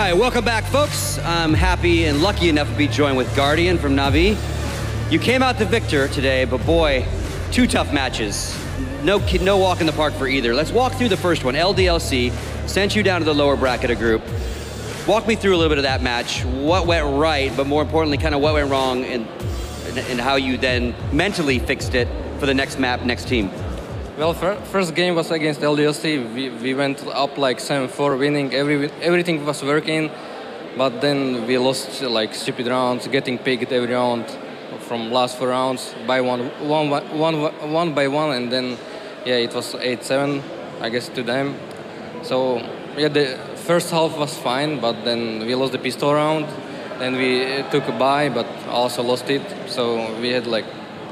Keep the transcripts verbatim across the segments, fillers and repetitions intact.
right, welcome back, folks. I'm happy and lucky enough to be joined with Guardian from Navi. You came out the victor today, but boy, two tough matches. No, no walk in the park for either. Let's walk through the first one. L D L C sent you down to the lower bracket of group. Walk me through a little bit of that match. What went right, but more importantly, kind of what went wrong, and, and how you then mentally fixed it for the next map, next team. Well, first game was against L D L C. We, we went up like seven four, winning. Every, everything was working, but then we lost like stupid rounds, getting picked every round from last four rounds by one, one, one, one by one, and then yeah, it was eight seven, I guess, to them. So yeah, the first half was fine, but then we lost the pistol round. Then we took a bye, but also lost it. So we had like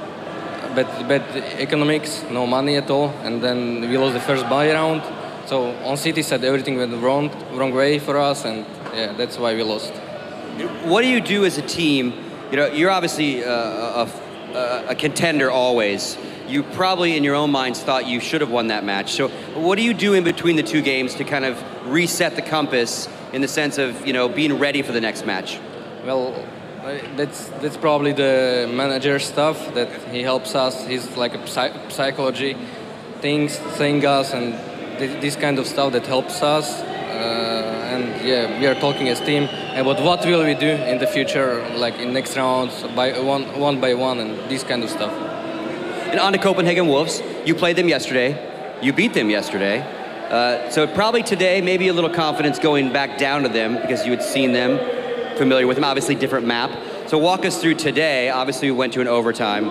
bad, bad economics, no money at all, and then we lost the first buy round. So on City said everything went wrong, wrong way for us, and yeah, that's why we lost. What do you do as a team? You know, you're obviously uh, a, a, a contender always. You probably in your own minds thought you should have won that match. So what do you do in between the two games to kind of reset the compass in the sense of, you know, being ready for the next match? Well, That's that's probably the manager stuff that he helps us. He's like a psy psychology things, saying us, and th this kind of stuff that helps us. Uh, and yeah, we are talking as team about what will we do in the future, like in next rounds, by one one by one, and this kind of stuff. And on to Copenhagen Wolves, you played them yesterday. You beat them yesterday. Uh, so probably today, maybe a little confidence going back down to them because you had seen them. Familiar with them, obviously different map. So walk us through today. Obviously we went to an overtime.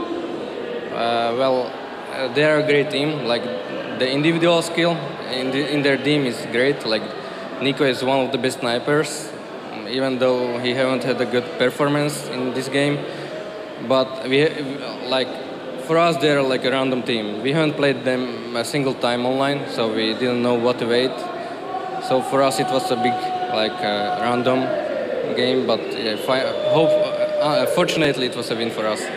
Uh, well, uh, they're a great team. Like the individual skill in, the, in their team is great. Like Nico is one of the best snipers, even though he haven't had a good performance in this game. But we, like, for us, they're like a random team. We haven't played them a single time online, so we didn't know what to wait. So for us, it was a big, like, uh, random game, but yeah, hope, uh, fortunately it was a win for us.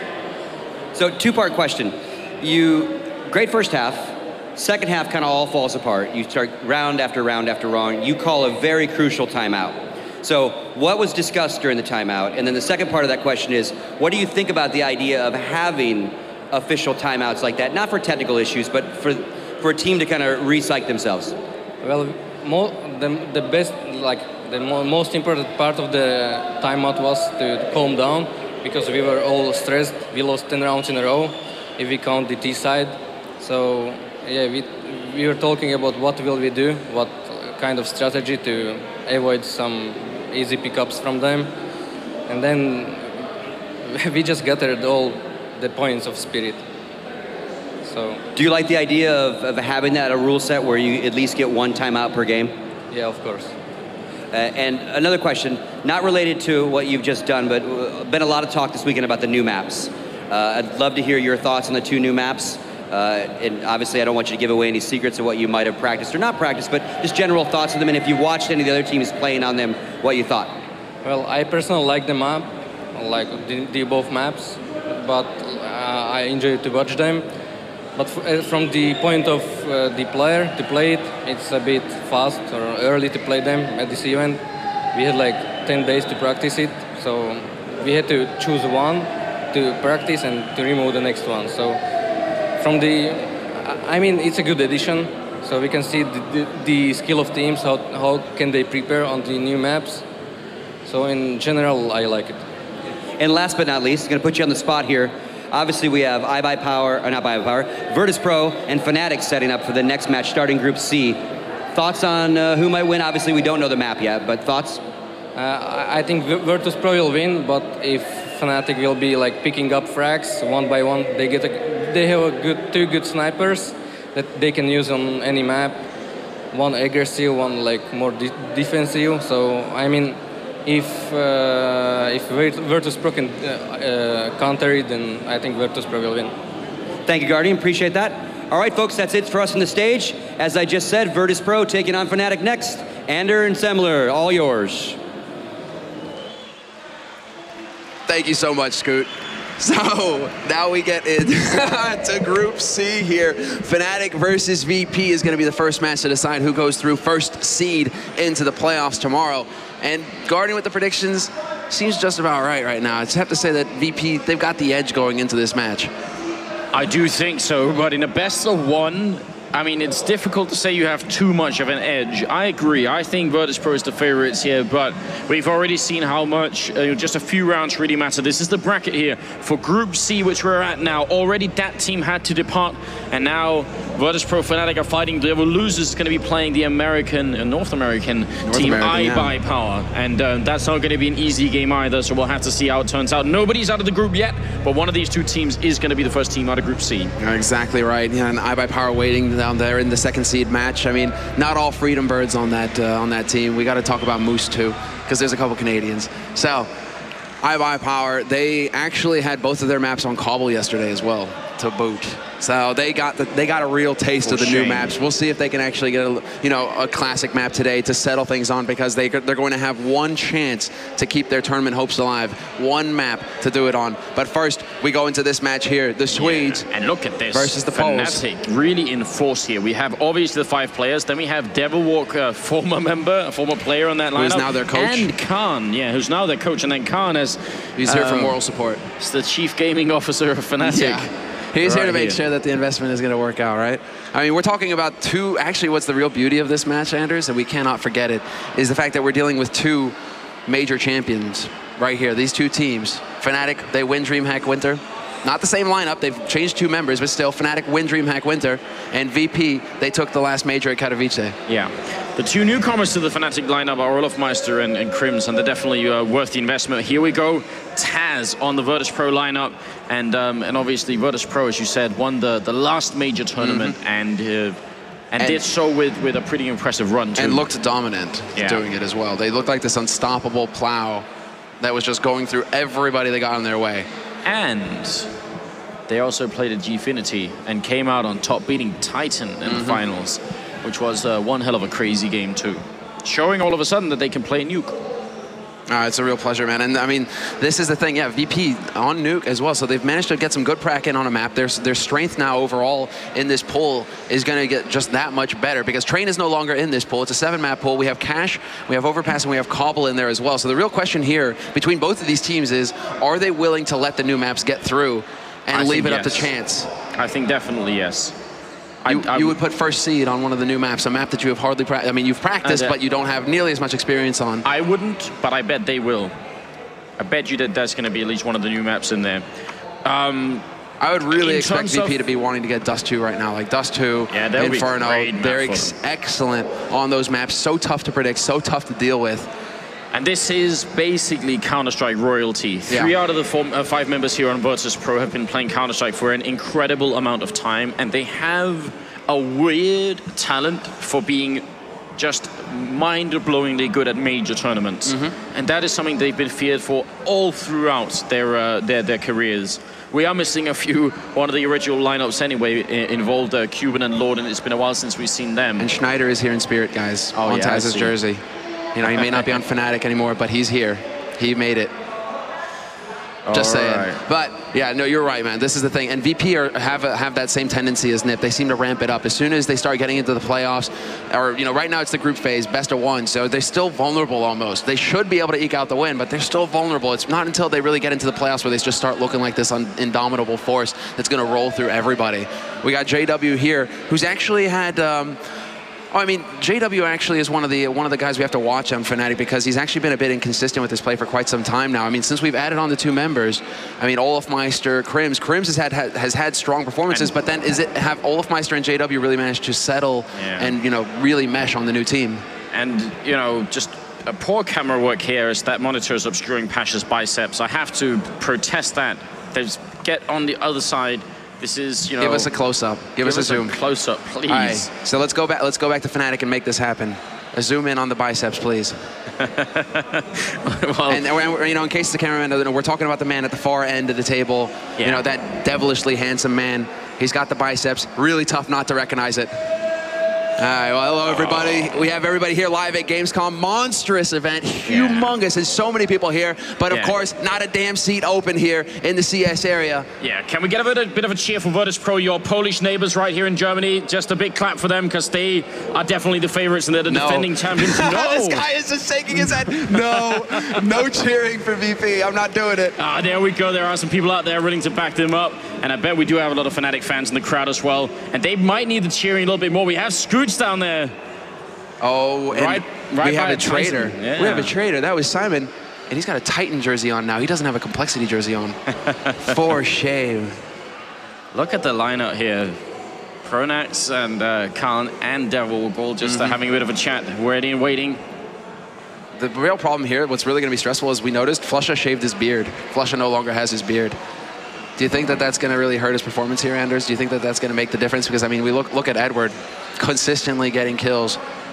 So two-part question. You, great first half, second half kind of all falls apart. You start round after round after round. You call a very crucial timeout. So what was discussed during the timeout? And then the second part of that question is, what do you think about the idea of having official timeouts like that? Not for technical issues, but for, for a team to kind of re-psych themselves. Well, more, the, the best, like, the mo most important part of the timeout was to calm down, because we were all stressed. We lost ten rounds in a row, if we count the T side. So yeah, we, we were talking about what will we do, what kind of strategy to avoid some easy pickups from them. And then we just gathered all the points of spirit. So. Do you like the idea of, of having that a rule set where you at least get one timeout per game? Yeah, of course. Uh, and another question, not related to what you've just done, but uh, been a lot of talk this weekend about the new maps. Uh, I'd love to hear your thoughts on the two new maps. Uh, and obviously I don't want you to give away any secrets of what you might have practiced or not practiced, but just general thoughts of them, and if you watched any of the other teams playing on them, what you thought. Well, I personally like the map, like the, the both maps, but uh, I enjoy to watch them. But from the point of uh, the player to play it, it's a bit fast or early to play them at this event. We had like ten days to practice it, so we had to choose one to practice and to remove the next one. So from the, I mean, it's a good addition, so we can see the, the, the skill of teams, how, how can they prepare on the new maps. So in general, I like it. And last but not least, I'm gonna put you on the spot here. Obviously, we have iBuyPower, or not iBuyPower, virtus pro and Fnatic setting up for the next match, starting Group C. Thoughts on uh, who might win? Obviously, we don't know the map yet, but thoughts? Uh, I think virtus pro will win, but if Fnatic will be like picking up frags one by one, they get a, they have a good two good snipers that they can use on any map. One aggressive, one like more de defensive. So I mean, if uh, if virtus pro can uh, uh, counter it, then I think virtus pro will win. Thank you, Guardian. Appreciate that. All right, folks, that's it for us on the stage. As I just said, virtus pro taking on Fnatic next. Ander and Semler, all yours. Thank you so much, Scoot. So now we get into Group C here. Fnatic versus V P is going to be the first match to decide who goes through first seed into the playoffs tomorrow. And Guardian with the predictions seems just about right right now. I just have to say that V P, they've got the edge going into this match. I do think so, but in a best of one, I mean, it's difficult to say you have too much of an edge. I agree. I think virtus.pro is the favorites here, but we've already seen how much uh, just a few rounds really matter. This is the bracket here for Group C, which we're at now. Already that team had to depart, and now virtus.pro Fnatic are fighting. The losers is going to be playing the American, uh, North American North team iBuyPower, yeah. and uh, that's not going to be an easy game either, so we'll have to see how it turns out. Nobody's out of the group yet, but one of these two teams is going to be the first team out of Group C. You're exactly right. Yeah, and iBuyPower waiting down there in the second seed match. I mean, not all Freedom Birds on that uh, on that team. We got to talk about Moose too, because there's a couple Canadians. So, iBuyPower, they actually had both of their maps on Cobble yesterday as well, to boot. So they got the, they got a real taste For of the shame. new maps. We'll see if they can actually get a you know a classic map today to settle things on, because they they're going to have one chance to keep their tournament hopes alive, one map to do it on. But first, we go into this match here: the Swedes yeah. and look at this versus the Poles. Fnatic really in force here. We have obviously the five players. Then we have Devilwalk, a former member, a former player on that lineup, who's now their coach, and Khan, yeah, who's now their coach, and then Khan is he's here uh, for moral support. He's the chief gaming officer of Fnatic. Yeah. He's right here to make here. sure that the investment is going to work out, right? I mean, we're talking about two, actually what's the real beauty of this match, Anders, and we cannot forget it, is the fact that we're dealing with two major champions right here. These two teams. Fnatic, they win DreamHack Winter. Not the same lineup, they've changed two members, but still, Fnatic win DreamHack Winter, and V P, they took the last major at Katowice. Yeah. The two newcomers to the Fnatic lineup are Olofmeister and, and Crims, and they're definitely uh, worth the investment. Here we go, Taz on the virtus.pro lineup, and um, and obviously virtus.pro, as you said, won the, the last major tournament, mm-hmm. and, uh, and and did so with, with a pretty impressive run, too. And looked dominant yeah. doing it as well. They looked like this unstoppable plow that was just going through everybody they got in their way. And they also played at Gfinity and came out on top, beating Titan in mm-hmm. the finals, which was uh, one hell of a crazy game too. Showing all of a sudden that they can play Nuke. Uh, it's a real pleasure, man. And I mean, this is the thing, yeah, V P on Nuke as well. So they've managed to get some good prac in on a map. Their, their strength now overall in this pool is going to get just that much better, because Train is no longer in this pool. It's a seven map pool. We have Cash, we have Overpass, and we have Cobble in there as well. So the real question here between both of these teams is, are they willing to let the new maps get through and I leave it yes. up to chance? I think definitely yes. You, I, you would put first seed on one of the new maps, a map that you have hardly practiced. I mean, you've practiced, uh, but you don't have nearly as much experience on. I wouldn't, but I bet they will. I bet you that there's going to be at least one of the new maps in there. Um, I would really in expect V P of, to be wanting to get Dust two right now. Like Dust two, yeah, Inferno, they're ex excellent on those maps. So tough to predict, so tough to deal with. And this is basically Counter-Strike royalty. Yeah. Three out of the four, uh, five members here on virtus.pro have been playing Counter-Strike for an incredible amount of time, and they have a weird talent for being just mind-blowingly good at major tournaments. Mm-hmm. And that is something they've been feared for all throughout their, uh, their, their careers. We are missing a few, one of the original lineups anyway, involved uh, Cuban and Lord, and it's been a while since we've seen them. And Schneider is here in spirit, guys, oh, on yeah, Taz's jersey. You know, he may not be on Fnatic anymore, but he's here. He made it. Just All saying. right. But yeah, no, you're right, man. This is the thing. And V P are, have a, have that same tendency as N I P. They seem to ramp it up as soon as they start getting into the playoffs. Or you know, right now it's the group phase, best of one. So they're still vulnerable almost. They should be able to eke out the win, but they're still vulnerable. It's not until they really get into the playoffs where they just start looking like this indomitable force that's going to roll through everybody. We got J W here, who's actually had. Um, Oh, I mean, J W actually is one of the one of the guys we have to watch on Fnatic, because he's actually been a bit inconsistent with his play for quite some time now. I mean, since we've added on the two members, I mean, Olofmeister, Crims, Crims has had has had strong performances, and but then is it have Olofmeister and J W really managed to settle yeah. and you know really mesh on the new team? And you know, just a poor camera work here as that monitor is obscuring Pasha's biceps. I have to protest that. There's get on the other side. This is, you know. Give us a close-up. Give, give us a zoom. Close-up, please. All right. So let's go back. Let's go back to Fnatic and make this happen. A zoom in on the biceps, please. well, and, and you know, in case the cameraman doesn't know, we're talking about the man at the far end of the table. Yeah. You know, that devilishly handsome man. He's got the biceps. Really tough not to recognize it. All right, well, hello, everybody. We have everybody here live at Gamescom. Monstrous event, humongous, and so many people here. But, of Yeah. course, not a damn seat open here in the C S area. Yeah, can we get a bit, a bit of a cheer for Virtus Pro, your Polish neighbors right here in Germany? Just a big clap for them, because they are definitely the favorites and they're the No. defending champions. No! This guy is just shaking his head. No, no cheering for V P. I'm not doing it. Ah, there we go. There are some people out there willing to back them up. And I bet we do have a lot of Fnatic fans in the crowd as well. And they might need the cheering a little bit more. We have Scooch down there. Oh, and Right- right we have by a traitor. Tyson. Yeah. We have a traitor. That was Simon. And he's got a Titan jersey on now. He doesn't have a Complexity jersey on. For shame. Look at the lineup here. Pronax and uh, Cologne and Devil all just mm-hmm. uh, having a bit of a chat, waiting and waiting. The real problem here, what's really going to be stressful, is we noticed Flusha shaved his beard. Flusha no longer has his beard. Do you think that that's going to really hurt his performance here, Anders? Do you think that that's going to make the difference? Because, I mean, we look look at Edward consistently getting kills.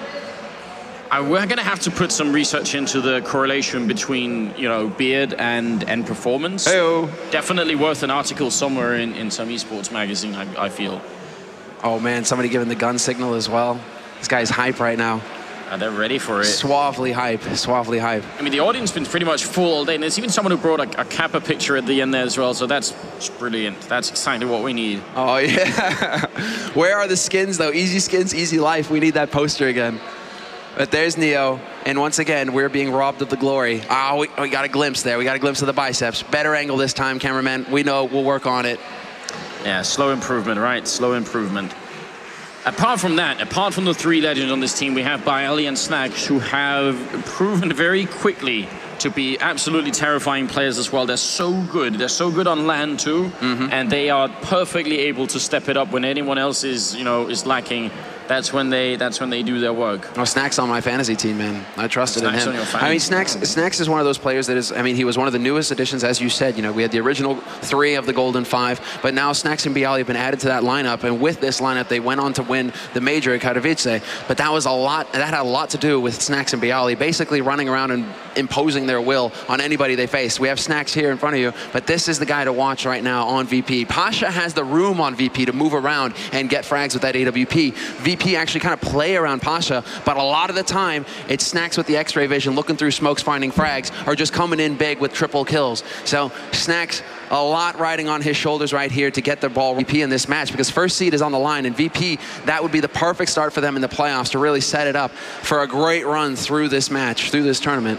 Uh, we're going to have to put some research into the correlation between, you know, beard and, and performance. Hey-o. Definitely worth an article somewhere in, in some esports magazine, I, I feel. Oh, man, somebody giving the gun signal as well. This guy's hype right now. Uh, they're ready for it. Suavely hype, suavely hype. I mean, the audience has been pretty much full all day, and there's even someone who brought a, a Kappa picture at the end there as well, so that's brilliant. That's exactly what we need. Oh, yeah. Where are the skins, though? Easy skins, easy life. We need that poster again. But there's Neo, and once again, we're being robbed of the glory. Oh, we, we got a glimpse there. We got a glimpse of the biceps. Better angle this time, cameraman. We know, we'll work on it. Yeah, slow improvement, right? Slow improvement. Apart from that, apart from the three legends on this team, we have Baali and Snacks, who have proven very quickly to be absolutely terrifying players as well. They're so good. They're so good on land too, mm-hmm. and they are perfectly able to step it up when anyone else is, you know, is lacking. That's when they that's when they do their work. Oh, Snacks on my fantasy team, man. I trusted Snacks in on him. your I mean, Snacks Snacks is one of those players that is, I mean, he was one of the newest additions, as you said. You know, we had the original three of the Golden Five, but now Snacks and Bialy have been added to that lineup, and with this lineup, they went on to win the major at Katowice. But that was a lot, that had a lot to do with Snacks and Bialy basically running around and imposing their will on anybody they faced. We have Snacks here in front of you, but this is the guy to watch right now on V P. Pasha has the room on V P to move around and get frags with that A W P. V P actually kind of play around Pasha, but a lot of the time, it's Snacks with the X-ray vision, looking through smokes, finding frags, or just coming in big with triple kills. So Snacks, a lot riding on his shoulders right here to get the ball V P in this match, because first seed is on the line, and V P, that would be the perfect start for them in the playoffs to really set it up for a great run through this match, through this tournament.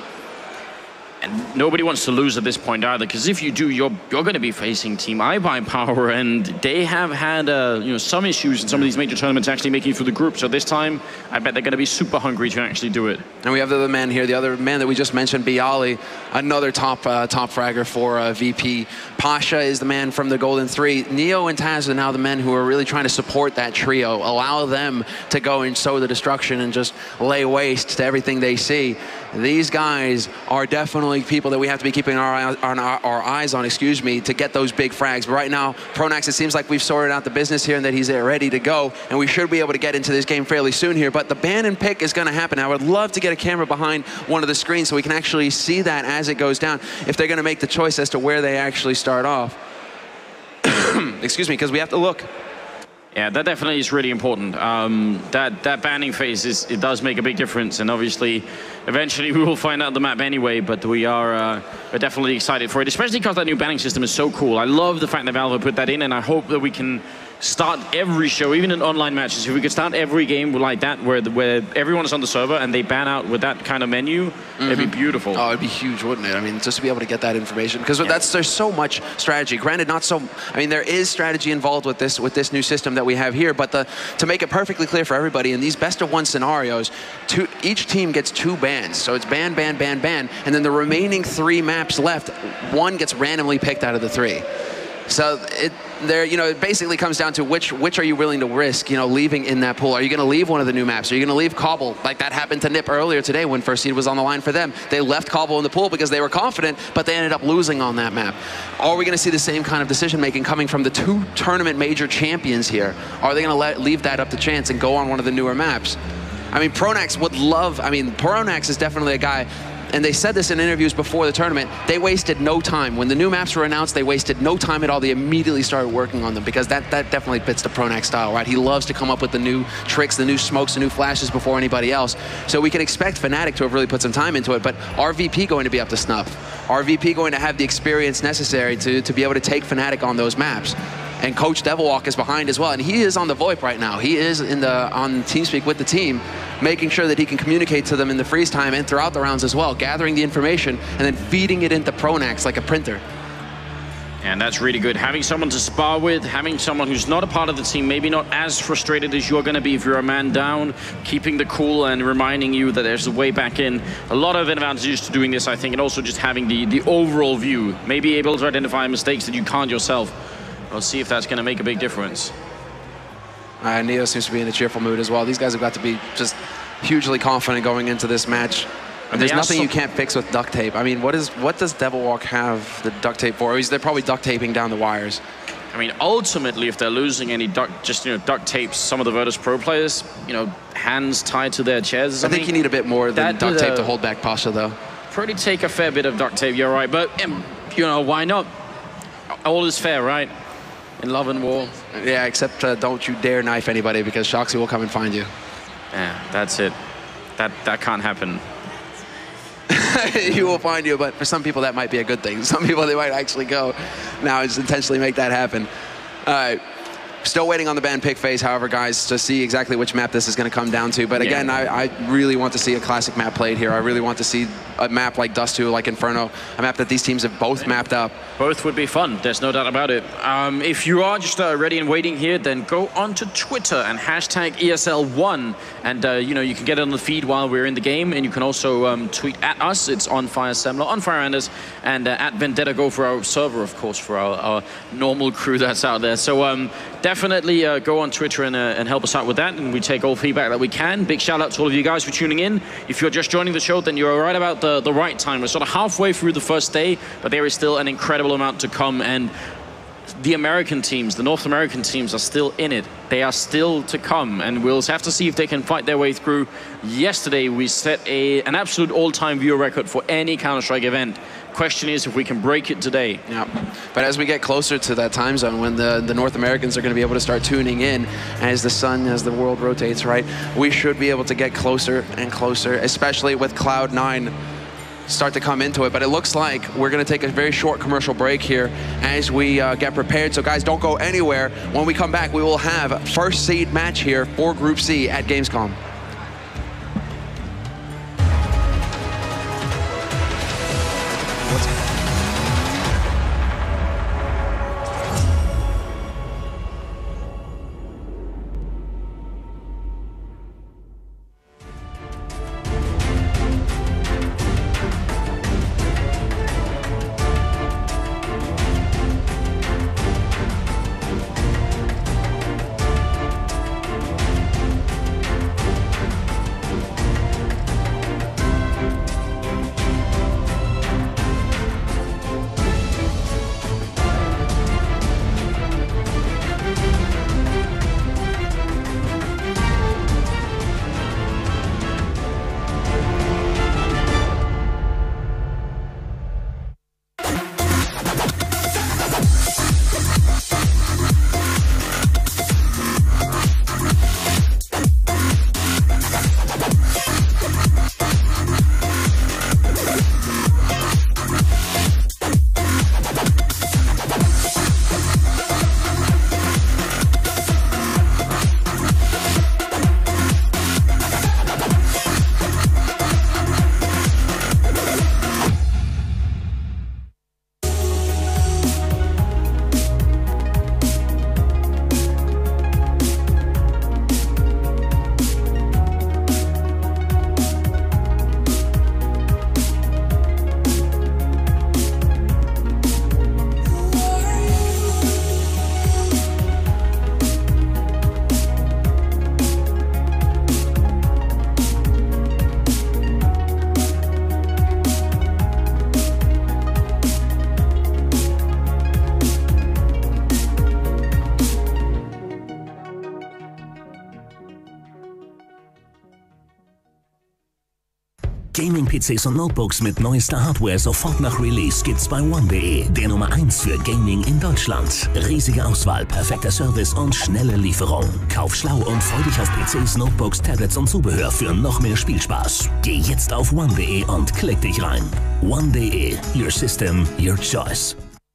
And nobody wants to lose at this point either, because if you do, you're you're going to be facing Team iBuyPower, and they have had uh, you know, some issues in some of these major tournaments actually making it through the group. So this time, I bet they're going to be super hungry to actually do it. And we have the other man here, the other man that we just mentioned, Bialy, another top uh, top fragger for uh, V P. Pasha is the man from the Golden Three. Neo and Taz are now the men who are really trying to support that trio, allow them to go and sow the destruction and just lay waste to everything they see. These guys are definitely people that we have to be keeping our, our, our eyes on, excuse me, to get those big frags. But right now, Pronax, it seems like we've sorted out the business here and that he's ready to go, and we should be able to get into this game fairly soon here. But the ban and pick is going to happen. I would love to get a camera behind one of the screens so we can actually see that as it goes down, if they're going to make the choice as to where they actually start off. Excuse me, because we have to look. Yeah, that definitely is really important. Um, that that banning phase is it does make a big difference, and obviously, eventually we will find out the map anyway. But we are uh, we're definitely excited for it, especially because that new banning system is so cool. I love the fact that Valve put that in, and I hope that we can start every show, even in online matches. If we could start every game like that, where the, where everyone is on the server and they ban out with that kind of menu, mm-hmm. it'd be beautiful. Oh, it'd be huge, wouldn't it? I mean, just to be able to get that information, because yeah. that's there's so much strategy. Granted, not so. I mean, there is strategy involved with this with this new system that we have here, but the to make it perfectly clear for everybody, in these best of one scenarios, two, each team gets two bans. So it's ban, ban, ban, ban, and then the remaining three maps left, one gets randomly picked out of the three. So it there, you know, it basically comes down to which which are you willing to risk, you know, leaving in that pool. Are you going to leave one of the new maps? Are you going to leave Cobble, like that happened to Nip earlier today when first seed was on the line for them? They left Cobble in the pool because they were confident, but they ended up losing on that map. Are we going to see the same kind of decision making coming from the two tournament major champions here? Are they going to let leave that up to chance and go on one of the newer maps? I mean, Pronax would love. I mean, Pronax is definitely a guy and they said this in interviews before the tournament, they wasted no time. When the new maps were announced, they wasted no time at all. They immediately started working on them because that, that definitely fits the Pronax style, right? He loves to come up with the new tricks, the new smokes, the new flashes before anybody else. So we can expect Fnatic to have really put some time into it, but are V P going to be up to snuff? Are V P going to have the experience necessary to, to be able to take Fnatic on those maps? And Coach Devilwalk is behind as well, and he is on the VoIP right now. He is in the on TeamSpeak with the team, making sure that he can communicate to them in the freeze time and throughout the rounds as well, gathering the information and then feeding it into Pronax like a printer. And that's really good. Having someone to spar with, having someone who's not a part of the team, maybe not as frustrated as you're going to be if you're a man down, keeping the cool and reminding you that there's a way back in. A lot of advantages to doing this, I think, and also just having the, the overall view. Maybe able to identify mistakes that you can't yourself. We'll see if that's going to make a big difference. Uh, Neo seems to be in a cheerful mood as well. These guys have got to be just hugely confident going into this match. And there's nothing you can't fix with duct tape. I mean, what is what does Devilwalk have the duct tape for? They're probably duct taping down the wires. I mean, ultimately, if they're losing any duct, just you know, duct tapes, some of the Virtus Pro players, you know, hands tied to their chairs. I think you need a bit more than duct tape uh, to hold back Pasha, though. Probably take a fair bit of duct tape. You're right, but um, you know, why not? All is fair, right? In love and war. Yeah, except uh, don't you dare knife anybody because Shoxy will come and find you. Yeah, that's it. That that can't happen. He will find you, but for some people that might be a good thing. Some people, they might actually go now and just intentionally make that happen. All right. Still waiting on the ban pick phase, however, guys, to see exactly which map this is going to come down to. But again, yeah. I, I really want to see a classic map played here. I really want to see a map like Dust two, like Inferno, a map that these teams have both mapped up. Both would be fun. There's no doubt about it. Um, if you are just uh, ready and waiting here, then go onto Twitter and hashtag E S L one. And, uh, you know, you can get it on the feed while we're in the game. And you can also um, tweet at us. It's on Fire Semler, on Fire Anders, and uh, at Vendetta Go for our server, of course, for our, our normal crew that's out there. So um, definitely uh, go on Twitter and, uh, and help us out with that. And we take all feedback that we can. Big shout out to all of you guys for tuning in. If you're just joining the show, then you're right about the, the right time. We're sort of halfway through the first day, but there is still an incredible amount to come. And the American teams, the North American teams are still in it. They are still to come, and we'll have to see if they can fight their way through. Yesterday, we set a, an absolute all-time viewer record for any Counter-Strike event. Question is if we can break it today. Yeah, but as we get closer to that time zone, when the, the North Americans are going to be able to start tuning in as the sun, as the world rotates, right, we should be able to get closer and closer, especially with Cloud nine start to come into it. But it looks like we're going to take a very short commercial break here as we uh, get prepared. So guys, don't go anywhere. When we come back, we will have a first seed match here for Group C at Gamescom. Gaming-P Cs und Notebooks mit neuester Hardware sofort nach Release gibt's bei one punkt de, der Nummer eins für Gaming in Deutschland. Riesige Auswahl, perfekter Service und schnelle Lieferung. Kauf schlau und freu dich auf P Cs, Notebooks, Tablets und Zubehör für noch mehr Spielspaß. Geh jetzt auf one punkt de und klick dich rein. one punkt de, your system, your choice.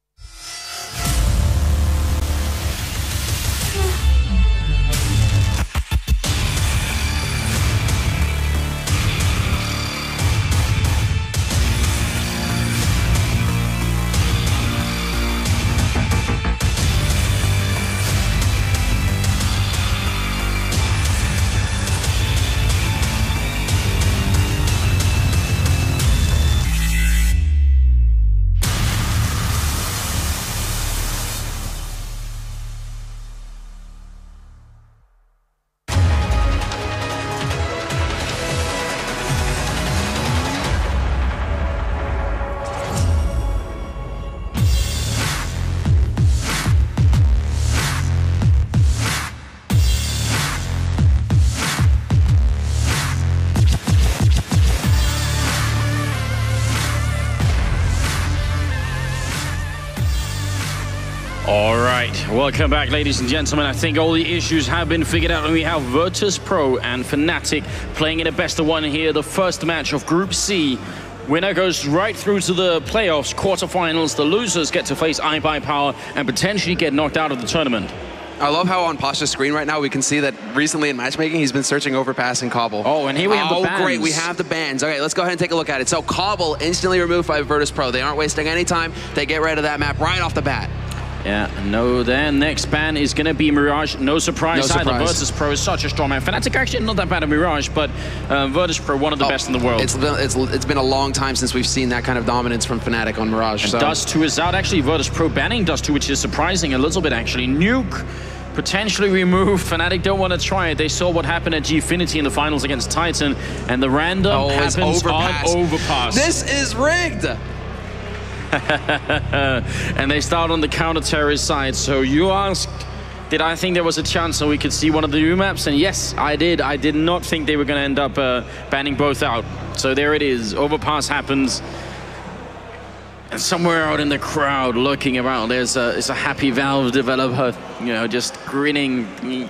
All right, welcome back, ladies and gentlemen. I think all the issues have been figured out, and we have virtus dot pro and Fnatic playing in a best of one here. The first match of Group C. Winner goes right through to the playoffs, quarterfinals. The losers get to face iBuyPower and potentially get knocked out of the tournament. I love how on Pasha's screen right now we can see that recently in matchmaking he's been searching Overpass and Cobble. Oh, and here we have oh, the bans. Oh, great, we have the bans. Okay, let's go ahead and take a look at it. So Cobble instantly removed by virtus dot pro. They aren't wasting any time. They get rid of that map right off the bat. Yeah, no, their next ban is going to be Mirage. No surprise, no surprise. either. virtus dot pro is such a strong man. Fnatic actually not that bad at Mirage, but uh, virtus dot pro, one of the oh, best in the world. It's been, it's, it's been a long time since we've seen that kind of dominance from Fnatic on Mirage. And so. Dust two is out. Actually, virtus dot pro banning Dust two, which is surprising a little bit, actually. Nuke potentially removed. Fnatic don't want to try it. They saw what happened at Gfinity in the finals against Titan, and the random oh, happens overpass. on Overpass. This is rigged! And they start on the counter-terrorist side. So you asked, did I think there was a chance that we could see one of the new maps? And yes, I did. I did not think they were going to end up uh, banning both out. So there it is. Overpass happens. And somewhere out in the crowd looking around, there's a, there's a happy Valve developer, you know, just grinning.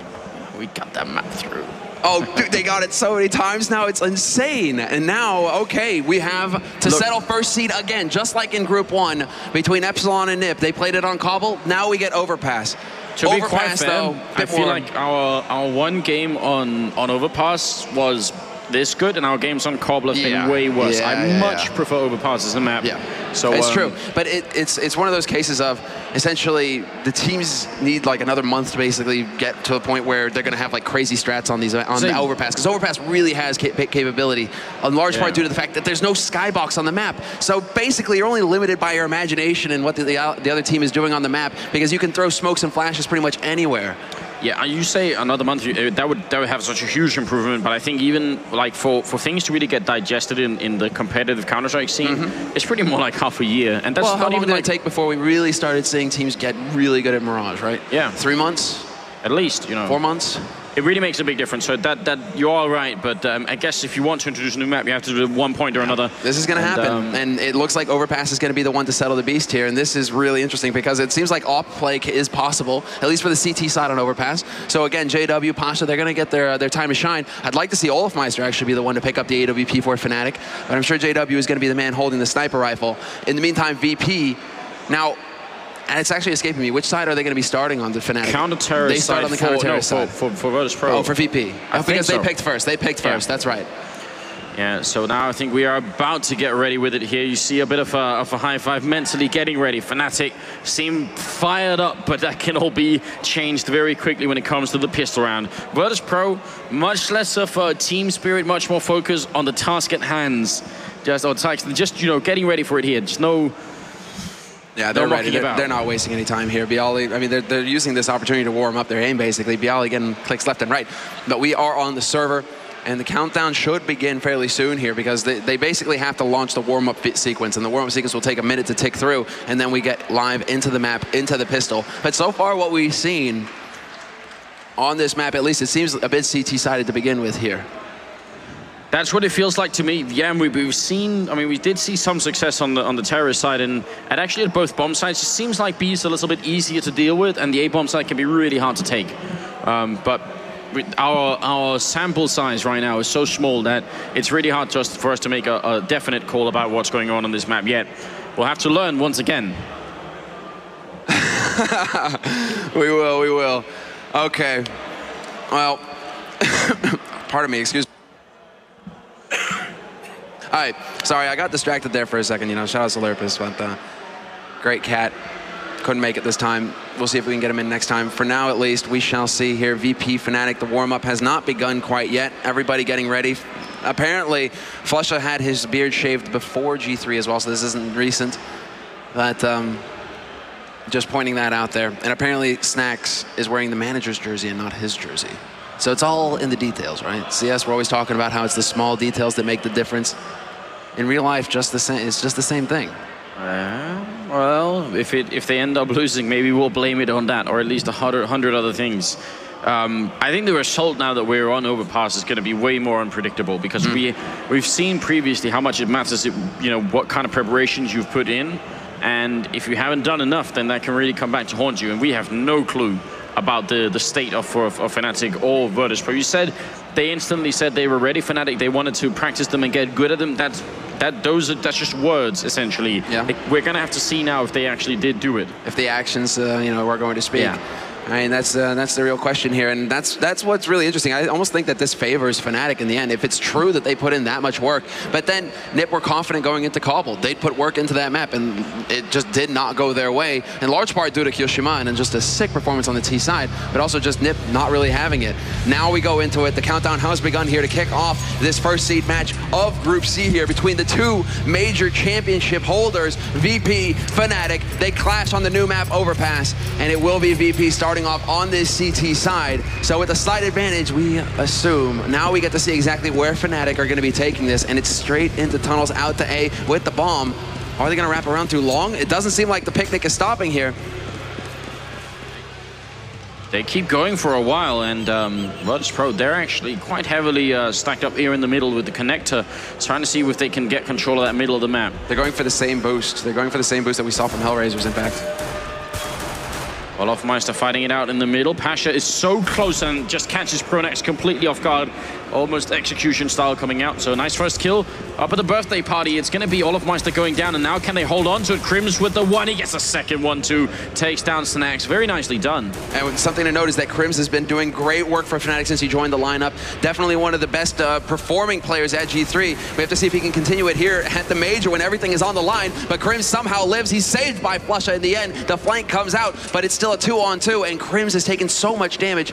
We got that map through. Oh, dude, they got it so many times now, it's insane. And now, okay, we have to Look. settle first seed again, just like in Group one between Epsilon and Nip. They played it on Cobble, now we get Overpass. To Overpass, be quite fair, though, I feel more. like our, our one game on, on Overpass was this good, and our games on Cobble have yeah. been way worse. Yeah, I yeah, much yeah. prefer Overpass as a map. Yeah, so it's um, true. But it, it's it's one of those cases of essentially the teams need like another month to basically get to a point where they're going to have like crazy strats on these on so, the Overpass, because Overpass really has cap capability, in large yeah. part due to the fact that there's no skybox on the map. So basically, you're only limited by your imagination and what the, the the other team is doing on the map, because you can throw smokes and flashes pretty much anywhere. Yeah, you say another month, that would that would have such a huge improvement, but I think even like for, for things to really get digested in, in the competitive Counter-Strike scene, mm-hmm. it's pretty more like half a year. And that's well, how not long even did like, it take before we really started seeing teams get really good at Mirage, right? Yeah. Three months? At least, you know. Four months? It really makes a big difference. So that that you're all right, but um, I guess if you want to introduce a new map, you have to do it at one point or another. This is going to happen, um, and it looks like Overpass is going to be the one to settle the beast here. And this is really interesting because it seems like op play is possible, at least for the C T side on Overpass. So again, J W, Pasha, they're going to get their uh, their time to shine. I'd like to see Olafmeister actually be the one to pick up the A W P for Fnatic, but I'm sure J W is going to be the man holding the sniper rifle. In the meantime, V P now. And it's actually escaping me. Which side are they going to be starting on the Fnatic? Counter-terrorist They start side on the counter-terrorist no, side. For, for, for virtus dot pro. Oh, for V P. I oh, think because so. they picked first. They picked first. Yeah. That's right. Yeah, so now I think we are about to get ready with it here. You see a bit of a, of a high five mentally getting ready. Fnatic seem fired up, but that can all be changed very quickly when it comes to the pistol round. virtus dot pro, much less of a team spirit, much more focus on the task at hands. Just, or just you know, getting ready for it here. Just no... Yeah, they're ready. They're, they're not wasting any time here. Bialy, I mean, they're, they're using this opportunity to warm up their aim, basically. Bialy getting clicks left and right. But we are on the server, and the countdown should begin fairly soon here, because they, they basically have to launch the warm-up sequence, and the warm-up sequence will take a minute to tick through, and then we get live into the map, into the pistol. But so far, what we've seen on this map, at least, it seems a bit C T-sided to begin with here. That's what it feels like to me. Yeah, we, we've seen, I mean, we did see some success on the on the terrorist side, and, and actually at both bomb sides, it seems like B is a little bit easier to deal with, and the A bomb side can be really hard to take. Um, but our our sample size right now is so small that it's really hard just for us to make a, a definite call about what's going on on this map yet. We'll have to learn once again. We will, we will. Okay. Well, pardon me, excuse me. All right, sorry, I got distracted there for a second. You know, shout out to Lurpus, but uh, great cat. Couldn't make it this time. We'll see if we can get him in next time. For now, at least, we shall see here. V P Fnatic, the warm-up has not begun quite yet. Everybody getting ready. Apparently, Flusha had his beard shaved before G three as well, so this isn't recent. But um, just pointing that out there. And apparently, Snacks is wearing the manager's jersey and not his jersey. So it's all in the details, right? C S, we're always talking about how it's the small details that make the difference. In real life, just the same. It's just the same thing. Uh, well, if it if they end up losing, maybe we'll blame it on that, or at least a hundred hundred other things. Um, I think the result now that we're on Overpass is going to be way more unpredictable because mm. we we've seen previously how much it matters. It, you know what kind of preparations you've put in, and if you haven't done enough, then that can really come back to haunt you. And we have no clue about the the state of, of, of Fnatic or virtus.pro. You said they instantly said they were ready. Fnatic, they wanted to practice them and get good at them. That's that those are that's just words essentially. Yeah. Like, we're gonna have to see now if they actually did do it. If the actions, uh, you know, are going to speak. Yeah. I mean, that's uh, that's the real question here, and that's that's what's really interesting. I almost think that this favors Fnatic in the end, if it's true that they put in that much work. But then N I P were confident going into Cobble. They'd put work into that map, and it just did not go their way, in large part due to Kyoshima and just a sick performance on the T side, but also just N I P not really having it. Now we go into it. The countdown has begun here to kick off this first seed match of Group C here between the two major championship holders, V P, Fnatic. They clash on the new map Overpass, and it will be V P starting off on this C T side. So with a slight advantage, we assume. Now we get to see exactly where Fnatic are going to be taking this, and it's straight into tunnels out to A with the bomb. Are they going to wrap around too long? It doesn't seem like the picnic is stopping here. They keep going for a while, and um, virtus.pro, they're actually quite heavily uh, stacked up here in the middle with the connector, trying to see if they can get control of that middle of the map. They're going for the same boost. They're going for the same boost that we saw from Hellraiser's Impact. Olofmeister fighting it out in the middle. Pasha is so close and just catches Pronax completely off guard. Almost execution style coming out. So nice first kill up at the birthday party. It's going to be Olofmeister going down, and now can they hold on to it? Crims with the one. He gets a second one too. Takes down Snacks. Very nicely done. And something to note is that Crims has been doing great work for Fnatic since he joined the lineup. Definitely one of the best uh, performing players at G three. We have to see if he can continue it here at the major when everything is on the line. But Crims somehow lives. He's saved by Flusha in the end. The flank comes out, but it's still a two on two, and Crims has taken so much damage.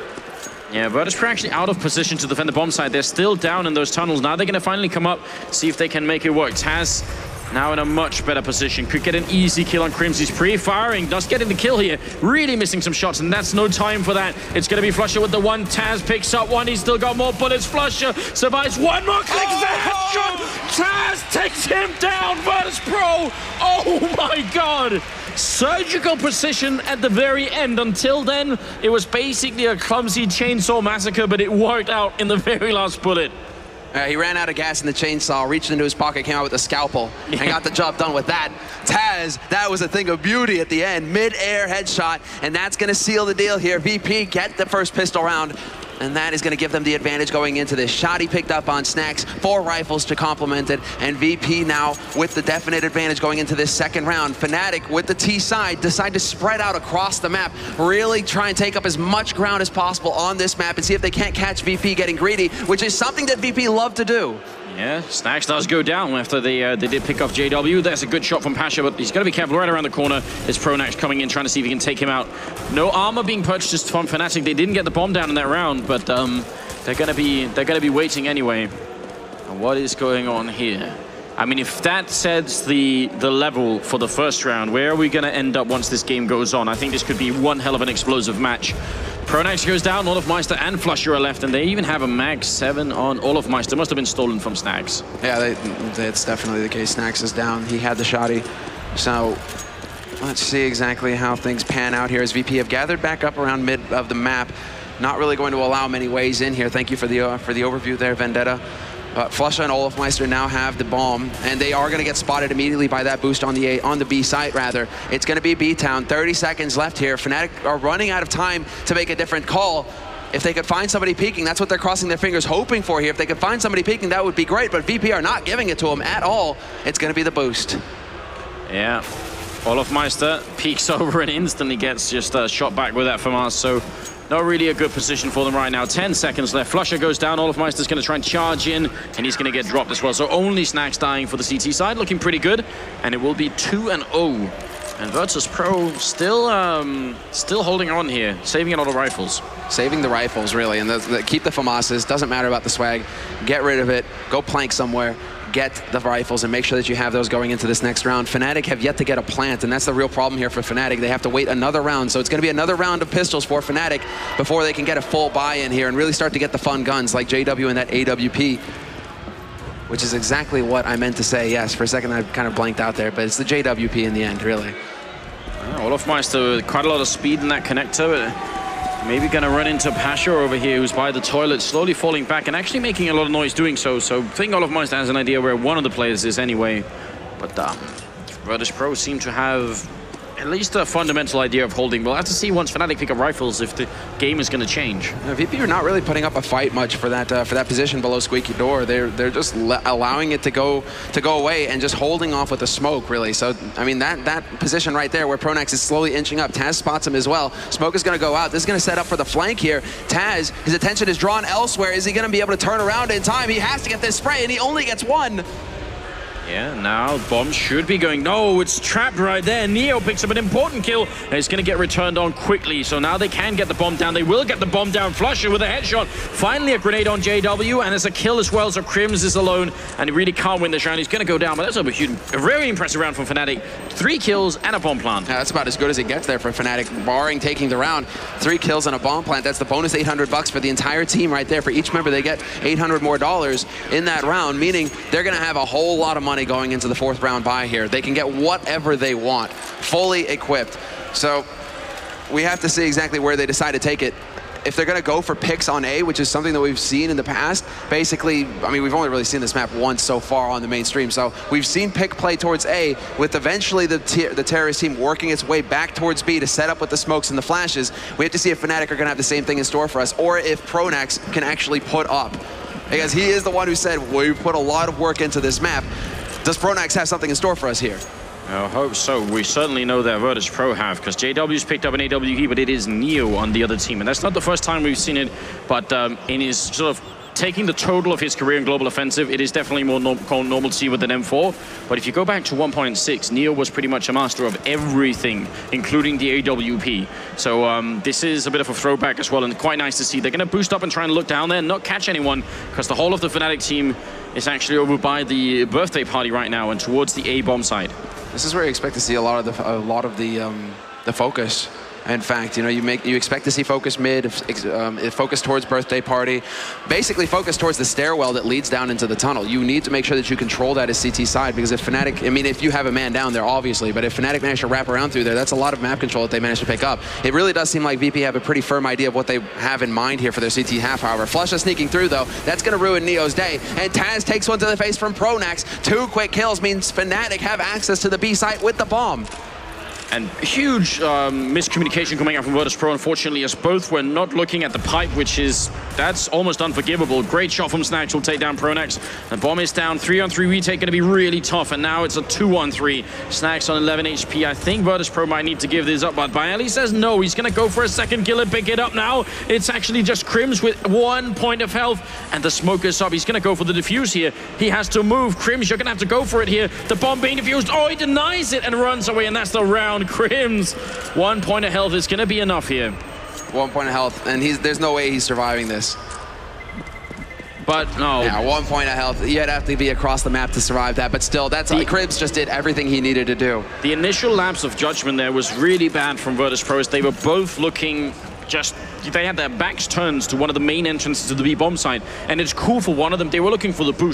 Yeah, virtus.pro actually out of position to defend the bomb side. They're still down in those tunnels. Now they're going to finally come up, see if they can make it work. Taz now in a much better position. Could get an easy kill on Crims. He's pre-firing, does getting the kill here. Really missing some shots, and that's no time for that. It's going to be Flusha with the one. Taz picks up one. He's still got more bullets. Flusha survives one more click. It's a headshot. Taz takes him down. virtus.pro. Oh my god. Surgical precision at the very end. Until then, it was basically a clumsy chainsaw massacre, but it worked out in the very last bullet. Uh, he ran out of gas in the chainsaw, reached into his pocket, came out with a scalpel, yeah, and got the job done with that. Taz, that was a thing of beauty at the end. Mid-air headshot, and that's going to seal the deal here. V P get the first pistol round, and that is going to give them the advantage going into this. Shot he picked up on Snacks, four rifles to complement it, and V P now with the definite advantage going into this second round. Fnatic with the T side decide to spread out across the map, really try and take up as much ground as possible on this map and see if they can't catch V P getting greedy, which is something that V P love to do. Yeah, Snacks does go down after they uh, they did pick off J W. That's a good shot from Pasha, but he's got to be careful right around the corner. It's Pronax coming in, trying to see if he can take him out. No armor being purchased from Fnatic. They didn't get the bomb down in that round, but um, they're gonna be they're gonna be waiting anyway. And what is going on here? I mean, if that sets the the level for the first round, where are we gonna end up once this game goes on? I think this could be one hell of an explosive match. Pronax goes down, Olofmeister and Flusha are left, and they even have a mag seven on Olofmeister. Must have been stolen from Snacks. Yeah, they, that's definitely the case. Snacks is down. He had the shotty. So let's see exactly how things pan out here as V P have gathered back up around mid of the map. Not really going to allow many ways in here. Thank you for the uh, for the overview there, Vendetta. But Flusha and Olafmeister now have the bomb, and they are going to get spotted immediately by that boost on the A, on the B site, rather. It's going to be B-Town. thirty seconds left here. Fnatic are running out of time to make a different call. If they could find somebody peeking, that's what they're crossing their fingers hoping for here. If they could find somebody peeking, that would be great, but V P are not giving it to them at all. It's going to be the boost. Yeah. Olafmeister peeks over and instantly gets just uh, shot back with that FAMAS, so not really a good position for them right now. ten seconds left. Flusha goes down. Olafmeister's going to try and charge in, and he's going to get dropped as well. So only Snax dying for the C T side, looking pretty good. And it will be two and oh. And virtus.pro still um, still holding on here, saving a lot of rifles. Saving the rifles, really, and the, the, keep the FAMASes. Doesn't matter about the swag. Get rid of it. Go plank somewhere. Get the rifles and make sure that you have those going into this next round. Fnatic have yet to get a plant, and that's the real problem here for Fnatic. They have to wait another round, so it's going to be another round of pistols for Fnatic before they can get a full buy-in here and really start to get the fun guns like J W and that A W P, which is exactly what I meant to say. Yes, for a second I kind of blanked out there, but it's the J W P in the end, really. Uh, Olafmeister with quite a lot of speed in that connector, but maybe going to run into Pasha over here, who's by the toilet, slowly falling back and actually making a lot of noise doing so. So I think Olafmeister has an idea where one of the players is anyway. But um, virtus.pro seem to have at least a fundamental idea of holding. We'll have to see once Fnatic pick up rifles if the game is going to change. Now, V P are not really putting up a fight much for that uh, for that position below Squeaky Door. They're they're just allowing it to go to go away and just holding off with the smoke, really. So I mean that that position right there where Pronax is slowly inching up. Taz spots him as well. Smoke is going to go out. This is going to set up for the flank here. Taz, his attention is drawn elsewhere. Is he going to be able to turn around in time? He has to get this spray, and he only gets one. Yeah, now bomb should be going. No, it's trapped right there. Neo picks up an important kill, and it's going to get returned on quickly. So now they can get the bomb down. They will get the bomb down. Flusha with a headshot. Finally a grenade on J W, and there's a kill as well. So Crims is alone, and he really can't win the round. He's going to go down, but that's a, huge, a very impressive round from Fnatic. Three kills and a bomb plant. Yeah, that's about as good as it gets there for Fnatic, barring taking the round. Three kills and a bomb plant. That's the bonus eight hundred bucks for the entire team right there. For each member, they get eight hundred more dollars in that round, meaning they're going to have a whole lot of money going into the fourth round buy here. They can get whatever they want, fully equipped. So we have to see exactly where they decide to take it. If they're going to go for picks on A, which is something that we've seen in the past, basically, I mean, we've only really seen this map once so far on the mainstream. So we've seen pick play towards A, with eventually the, the terrorist team working its way back towards B to set up with the smokes and the flashes. We have to see if Fnatic are going to have the same thing in store for us, or if Pronax can actually put up. Because he is the one who said, we put a lot of work into this map. Does Pronax have something in store for us here? I hope so. We certainly know that virtus.pro have, because J W's picked up an A W P, but it is Neo on the other team. And that's not the first time we've seen it, but um, in his sort of taking the total of his career in Global Offensive, it is definitely more norm normal to see with an M four. But if you go back to one point six, Neo was pretty much a master of everything, including the A W P. So um, this is a bit of a throwback as well, and quite nice to see. They're going to boost up and try and look down there and not catch anyone, because the whole of the Fnatic team is actually over by the birthday party right now and towards the A bomb side. This is where you expect to see a lot of the a lot of the um, the focus. In fact, you know, you make you expect to see focus mid, um, focus towards birthday party, basically focus towards the stairwell that leads down into the tunnel. You need to make sure that you control that as C T side, because if Fnatic, I mean, if you have a man down there, obviously, but if Fnatic managed to wrap around through there, that's a lot of map control that they managed to pick up. It really does seem like V P have a pretty firm idea of what they have in mind here for their C T half, however. Flusha sneaking through, though. That's going to ruin Neo's day. And Taz takes one to the face from Pronax. Two quick kills means Fnatic have access to the B site with the bomb. And huge um, miscommunication coming out from virtus.pro, unfortunately, as both were not looking at the pipe, which is, that's almost unforgivable. Great shot from Snax will take down Pronax. The bomb is down, three on three retake, going to be really tough, and now it's a two on three. Snax on eleven H P. I think virtus.pro might need to give this up, but Baeli says no. He's going to go for a second kill and pick it up now. It's actually just Crims with one point of health, and the smoke is up. He's going to go for the defuse here. He has to move. Crims, you're going to have to go for it here. The bomb being defused. Oh, he denies it and runs away, and that's the round. Crims, one point of health is going to be enough here. One point of health, and he's there's no way he's surviving this. But no. Yeah, one point of health. You'd have to be across the map to survive that, but still, that's the, Crims just did everything he needed to do. The initial lapse of judgment there was really bad from virtus.pro. They were both looking just, they had their backs turned to one of the main entrances to the B bomb site, and it's cool for one of them. They were looking for the boost.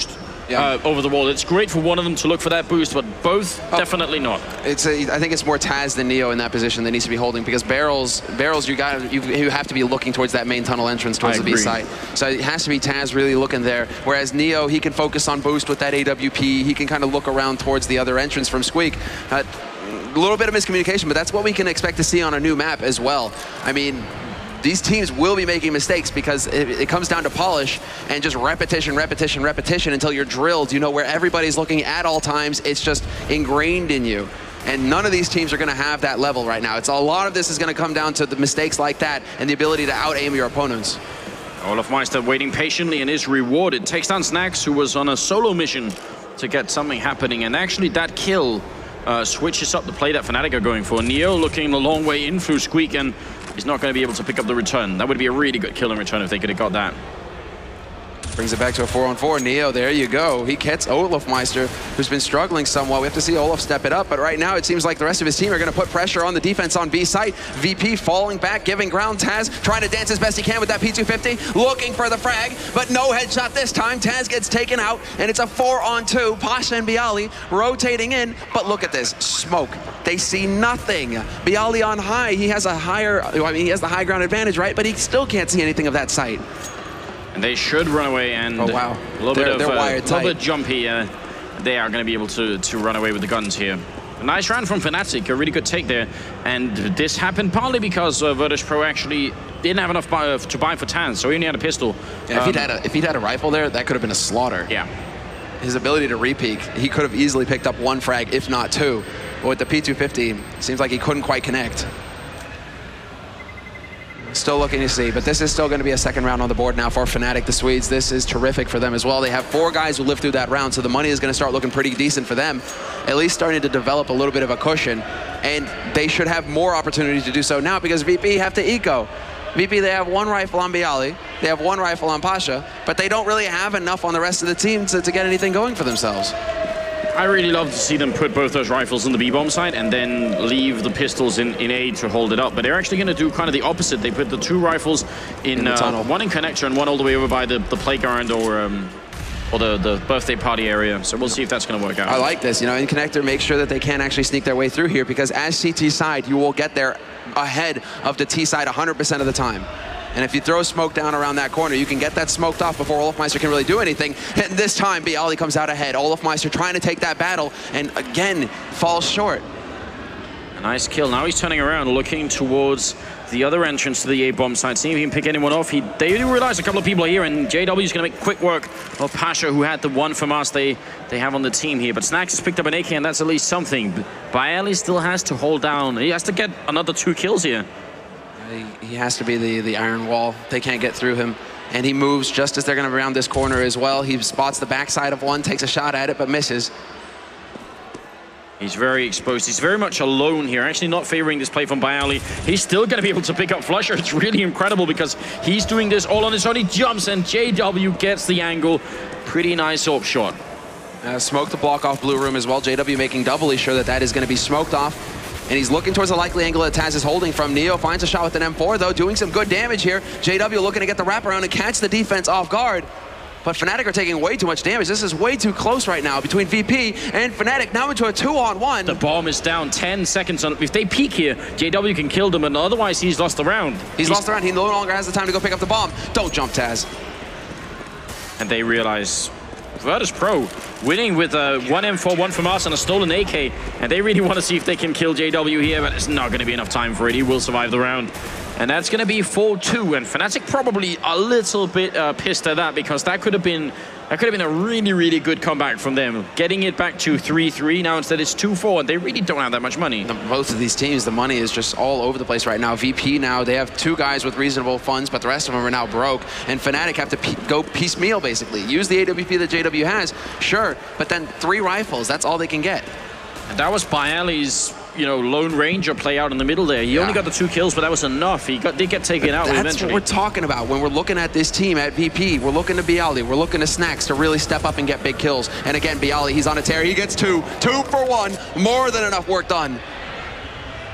yeah. uh, over the wall. It's great for one of them to look for that boost, but both oh, definitely not. It's a, I think it's more Taz than Neo in that position that needs to be holding, because barrels, barrels, you got you, you have to be looking towards that main tunnel entrance towards I the agree. B site. So it has to be Taz really looking there. Whereas Neo, he can focus on boost with that A W P. He can kind of look around towards the other entrance from Squeak. Uh, a little bit of miscommunication, but that's what we can expect to see on a new map as well. I mean, these teams will be making mistakes because it, it comes down to polish and just repetition, repetition, repetition until you're drilled. You know where everybody's looking at all times. It's just ingrained in you. And none of these teams are going to have that level right now. It's a lot of this is going to come down to the mistakes like that and the ability to out-aim your opponents. olofmeister waiting patiently and is rewarded. Takes down Snax, who was on a solo mission to get something happening. And actually that kill uh, switches up the play that Fnatic are going for. Neo looking a long way in through Squeak, and he's not going to be able to pick up the return. That would be a really good kill in return if they could have got that. Brings it back to a four on four. Neo, there you go. He gets olofmeister, who's been struggling somewhat. We have to see Olof step it up, but right now it seems like the rest of his team are going to put pressure on the defense on B site. V P falling back, giving ground. Taz trying to dance as best he can with that P two fifty, looking for the frag, but no headshot this time. Taz gets taken out, and it's a four on two. Pasha and Bialy rotating in, but look at this. Smoke. They see nothing. Bialy on high. He has a higher, I mean, he has the high ground advantage, right? But he still can't see anything of that site. And they should run away, and oh, wow. a little they're, bit of uh, a little bit jumpy. Uh, they are going to be able to to run away with the guns here. A nice round from Fnatic, a really good take there. And this happened partly because uh, virtus pro actually didn't have enough buy, uh, to buy for Taz, so he only had a pistol. Yeah, um, if he'd had a if he'd had a rifle there, that could have been a slaughter. Yeah. His ability to re-peek, he could have easily picked up one frag, if not two. But with the P two fifty, seems like he couldn't quite connect. Still looking to see, but this is still going to be a second round on the board now for Fnatic, the Swedes. This is terrific for them as well. They have four guys who lived through that round, so the money is going to start looking pretty decent for them, at least starting to develop a little bit of a cushion, and they should have more opportunity to do so now because V P have to eco. V P, they have one rifle on Bialy, they have one rifle on Pasha, but they don't really have enough on the rest of the team to, to get anything going for themselves. I really love to see them put both those rifles in the B-bomb site and then leave the pistols in, in A to hold it up. But they're actually going to do kind of the opposite. They put the two rifles in, in the uh, tunnel. One in connector and one all the way over by the, the playground or um, or the, the birthday party area. So we'll see if that's going to work out. I like this. You know, in connector, make sure that they can actually sneak their way through here because as C T side, you will get there ahead of the T side one hundred percent of the time. And if you throw smoke down around that corner, you can get that smoked off before olofmeister can really do anything. And this time, Bialy comes out ahead. olofmeister trying to take that battle, and again, falls short. A nice kill. Now he's turning around, looking towards the other entrance to the A-bomb site. See if he can pick anyone off. He, they do realize a couple of people are here, and J W is going to make quick work of Pasha, who had the one from us they, they have on the team here. But Snax has picked up an A K, and that's at least something. Bialy still has to hold down. He has to get another two kills here. He has to be the, the iron wall. They can't get through him. And he moves just as they're going to round this corner as well. He spots the backside of one, takes a shot at it, but misses. He's very exposed. He's very much alone here. Actually not favoring this play from Bialy. He's still going to be able to pick up Flusher. It's really incredible because he's doing this all on his own. He jumps and J W gets the angle. Pretty nice AWP shot. Uh, smoke to block off blue room as well. J W making doubly sure that that is going to be smoked off. And he's looking towards the likely angle that Taz is holding from. Neo finds a shot with an M four, though, doing some good damage here. J W looking to get the wraparound and catch the defense off guard. But Fnatic are taking way too much damage. This is way too close right now between V P and Fnatic, now into a two-on-one. The bomb is down ten seconds. On. If they peek here, J W can kill them, and otherwise he's lost the round. He's, he's lost the round. He no longer has the time to go pick up the bomb. Don't jump, Taz. And they realize virtus pro winning with a one M four, one from us, and a stolen A K. And they really want to see if they can kill J W here, but it's not going to be enough time for it. He will survive the round. And that's going to be four two. And Fnatic probably a little bit uh, pissed at that because that could have been that could have been a really, really good comeback from them. Getting it back to three three. Now instead it's two four, and they really don't have that much money. The, both of these teams, the money is just all over the place right now. V P now, they have two guys with reasonable funds, but the rest of them are now broke. And Fnatic have to pe go piecemeal, basically. Use the A W P that J W has, sure, but then three rifles, that's all they can get. And that was Bialy's, you know, Lone Ranger play out in the middle there. He yeah. only got the two kills, but that was enough. He got, did get taken out That's eventually. What we're talking about when we're looking at this team at V P. We're looking to Bialy. We're looking to Snax to really step up and get big kills. And again, Bialy, he's on a tear. He gets two. Two for one. More than enough work done.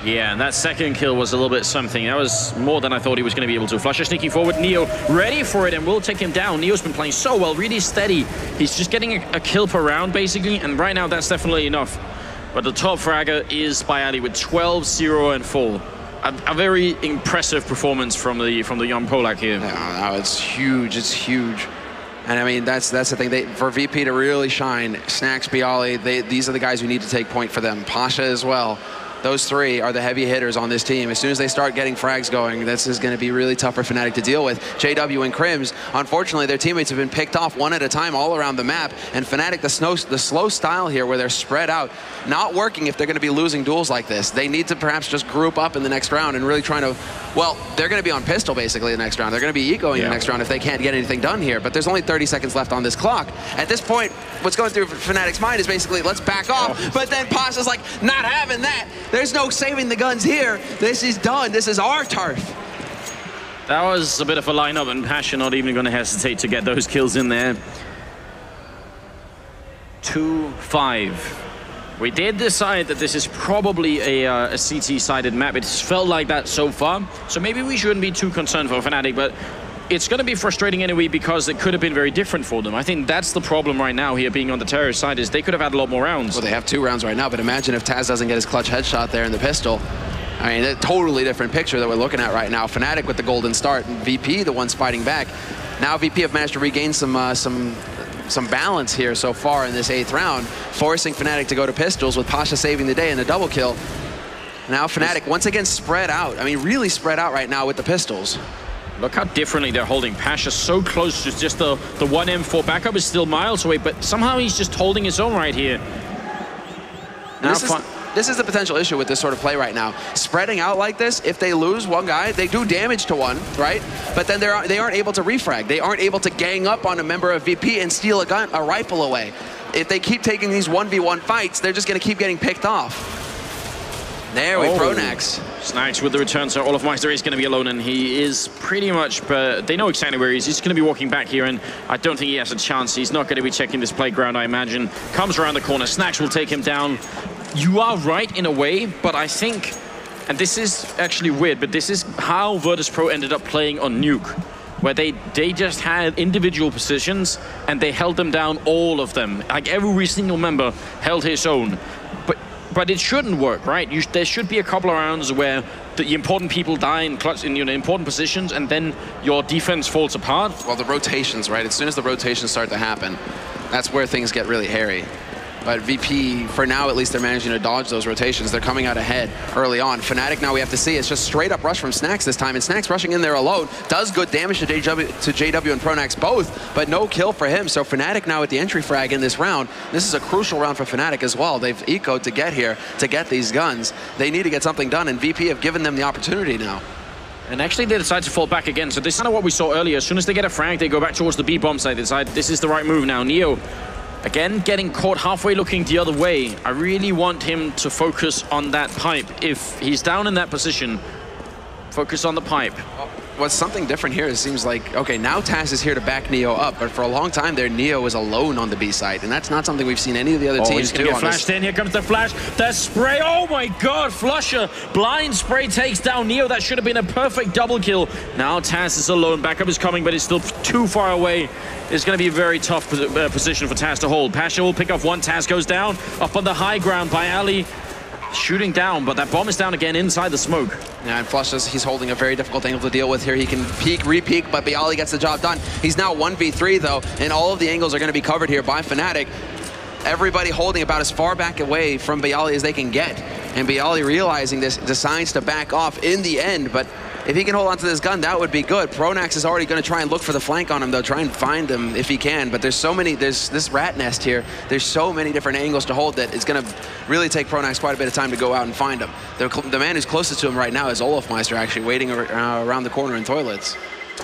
Yeah, and that second kill was a little bit something. That was more than I thought he was going to be able to. Flusha sneaking forward, Neo ready for it, and will take him down. Neo's been playing so well, really steady. He's just getting a, a kill per round, basically, and right now that's definitely enough. But the top fragger is Bayali with twelve, zero, and four. A, a very impressive performance from the from the young Polak here. Yeah, no, it's huge. It's huge. And I mean, that's that's the thing. They, for V P to really shine, Snacks, Bialy, they, these are the guys who need to take point for them. Pasha as well. Those three are the heavy hitters on this team. As soon as they start getting frags going, this is going to be really tough for Fnatic to deal with. J W and Crims, unfortunately, their teammates have been picked off one at a time all around the map. And Fnatic, the, snow, the slow style here where they're spread out, not working if they're going to be losing duels like this. They need to perhaps just group up in the next round and really trying to, well, they're going to be on pistol basically the next round. They're going to be ecoing yeah. the next round if they can't get anything done here. But there's only thirty seconds left on this clock. At this point, what's going through Fnatic's mind is basically, let's back off. Oh. But then Pasha's like, not having that. There's no saving the guns here. This is done. This is our turf. That was a bit of a lineup, and Pasha not even going to hesitate to get those kills in there. two five. We did decide that this is probably a, uh, a C T-sided map. It's felt like that so far, so maybe we shouldn't be too concerned for Fnatic, but it's going to be frustrating anyway because it could have been very different for them. I think that's the problem right now here, being on the terrorist side, is they could have had a lot more rounds. Well, they have two rounds right now, but imagine if Taz doesn't get his clutch headshot there in the pistol. I mean, a totally different picture that we're looking at right now. Fnatic with the golden start, and V P the ones fighting back. Now V P have managed to regain some uh, some some balance here so far in this eighth round, forcing Fnatic to go to pistols with Pasha saving the day in the double kill. Now Fnatic once again spread out. I mean, really spread out right now with the pistols. Look how differently they're holding. Pasha so close to just the, the one M four backup is still miles away, but somehow he's just holding his own right here. Now this, is, this is the potential issue with this sort of play right now. Spreading out like this, if they lose one guy, they do damage to one, right? But then they're, they aren't able to refrag. They aren't able to gang up on a member of V P and steal a gun, a rifle away. If they keep taking these one v one fights, they're just going to keep getting picked off. There with oh. Pronax. Snacks with the return, so Olofmeister is going to be alone, and he is pretty much, but they know exactly where he is. He's going to be walking back here, and I don't think he has a chance. He's not going to be checking this playground, I imagine. Comes around the corner. Snacks will take him down. You are right in a way, but I think, and this is actually weird, but this is how virtus pro ended up playing on Nuke, where they, they just had individual positions, and they held them down, all of them. Like every single member held his own. But But it shouldn't work, right? You, there should be a couple of rounds where the important people die in clutch in you know, important positions, and then your defense falls apart. Well, the rotations, right? As soon as the rotations start to happen, that's where things get really hairy. But V P, for now at least, they're managing to dodge those rotations. They're coming out ahead early on. Fnatic, now we have to see, it's just straight up rush from Snacks this time, and Snacks rushing in there alone does good damage to J W, to J W and Pronax both, but no kill for him. So Fnatic now at the entry frag in this round. This is a crucial round for Fnatic as well. They've ecoed to get here, to get these guns. They need to get something done, and V P have given them the opportunity now. And actually they decide to fall back again. So this is kind of what we saw earlier. As soon as they get a frag, they go back towards the B bomb side. They decide this is the right move now. Neo, again, getting caught halfway looking the other way. I really want him to focus on that pipe. If he's down in that position, focus on the pipe. What's something different here, it seems like, okay, now Taz is here to back Neo up, but for a long time there, Neo was alone on the B side, and that's not something we've seen any of the other oh, teams he's do. Gonna get on flashed this. in. Here comes the flash. The spray. Oh my God, Flusha. Blind spray takes down Neo. That should have been a perfect double kill. Now Taz is alone. Backup is coming, but it's still too far away. It's going to be a very tough uh, position for Taz to hold. Pasha will pick off one. Taz goes down. Up on the high ground by Ali. Shooting down, but that bomb is down again inside the smoke. Yeah, and Flusha's, he's holding a very difficult angle to deal with here. He can peek, re-peek, but Bialy gets the job done. He's now one v three though, and all of the angles are going to be covered here by Fnatic. Everybody holding about as far back away from Bialy as they can get. And Bialy, realizing this, decides to back off in the end, but if he can hold on to this gun, that would be good. Pronax is already going to try and look for the flank on him, though, try and find him if he can. But there's so many, there's this rat nest here. There's so many different angles to hold that it's going to really take Pronax quite a bit of time to go out and find him. The, the man who's closest to him right now is Olofmeister, actually waiting ar uh, around the corner in toilets.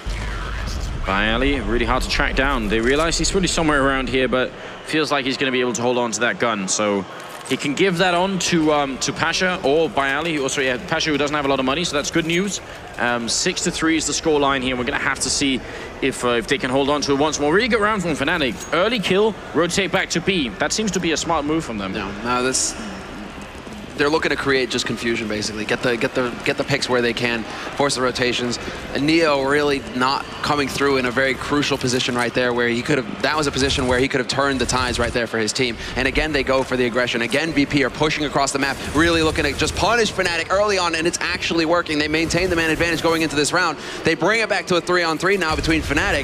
Bialy, really hard to track down. They realize he's really somewhere around here, but feels like he's going to be able to hold on to that gun. So he can give that on to um, to Pasha or Bialy. Also, yeah, Pasha, who doesn't have a lot of money, so that's good news. Um, six to three is the score line here. We're going to have to see if uh, if they can hold on to it once more. Really good round from Fnatic. Early kill, rotate back to B. That seems to be a smart move from them. No, no, this they're looking to create just confusion, basically. Get the get the get the picks where they can, force the rotations. And Neo really not coming through in a very crucial position right there, where he could have. That was a position where he could have turned the tides right there for his team. And again, they go for the aggression. Again, V P are pushing across the map, really looking to just punish Fnatic early on, and it's actually working. They maintain the man advantage going into this round. They bring it back to a three-on-three now between Fnatic.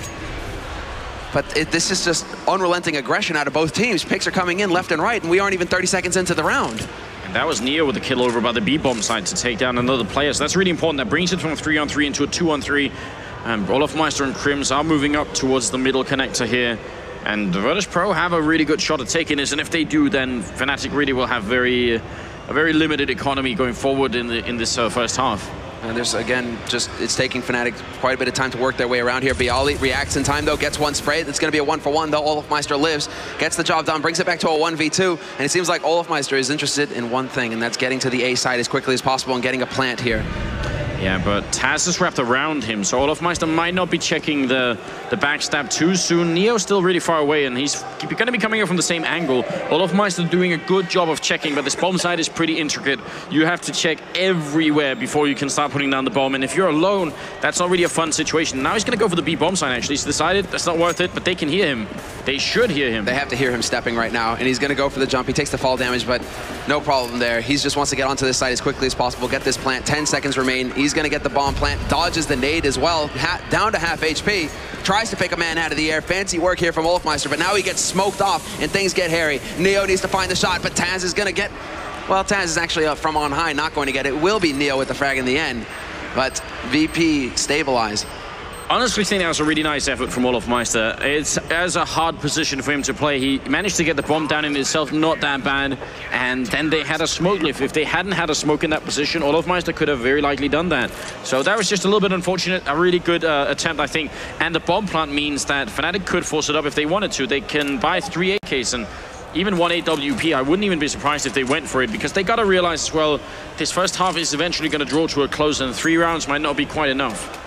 But it, this is just unrelenting aggression out of both teams. Picks are coming in left and right, and we aren't even thirty seconds into the round. And that was Neo with the kill over by the B-bomb side to take down another player. So that's really important. That brings it from a three on three into a two on three. And Olofmeister and Crims are moving up towards the middle connector here. And the virtus.pro have a really good shot at taking this. And if they do, then Fnatic really will have very, a very limited economy going forward in, the, in this uh, first half. And there's, again, just, it's taking Fnatic quite a bit of time to work their way around here. Bialy reacts in time, though, gets one spray. It's going to be a one for one, though. Olofmeister lives, gets the job done, brings it back to a one v two. And it seems like Olofmeister is interested in one thing, and that's getting to the A side as quickly as possible and getting a plant here. Yeah, but Taz is wrapped around him, so Olofmeister might not be checking the, the backstab too soon. Neo's still really far away, and he's going to be coming in from the same angle. Olofmeister doing a good job of checking, but this bomb side is pretty intricate. You have to check everywhere before you can start putting down the bomb, and if you're alone, that's not really a fun situation. Now he's going to go for the B bomb side, actually. He's decided that's not worth it, but they can hear him. They should hear him. They have to hear him stepping right now, and he's going to go for the jump. He takes the fall damage, but no problem there. He just wants to get onto this side as quickly as possible, get this plant. ten seconds remain. He's going to get the bomb plant, dodges the nade as well, ha down to half H P, tries to pick a man out of the air. Fancy work here from Olofmeister, but now he gets smoked off and things get hairy. Neo needs to find the shot, but Taz is going to get, well, Taz is actually up from on high, not going to get it. It will be Neo with the frag in the end, but V P stabilized. Honestly, I think that was a really nice effort from Olofmeister. It's as a hard position for him to play. He managed to get the bomb down in itself, not that bad. And then they had a smoke lift. If they hadn't had a smoke in that position, Olofmeister could have very likely done that. So that was just a little bit unfortunate. A really good uh, attempt, I think. And the bomb plant means that Fnatic could force it up if they wanted to. They can buy three A Ks and even one A W P. I wouldn't even be surprised if they went for it, because they got to realize as well, this first half is eventually going to draw to a close, and three rounds might not be quite enough.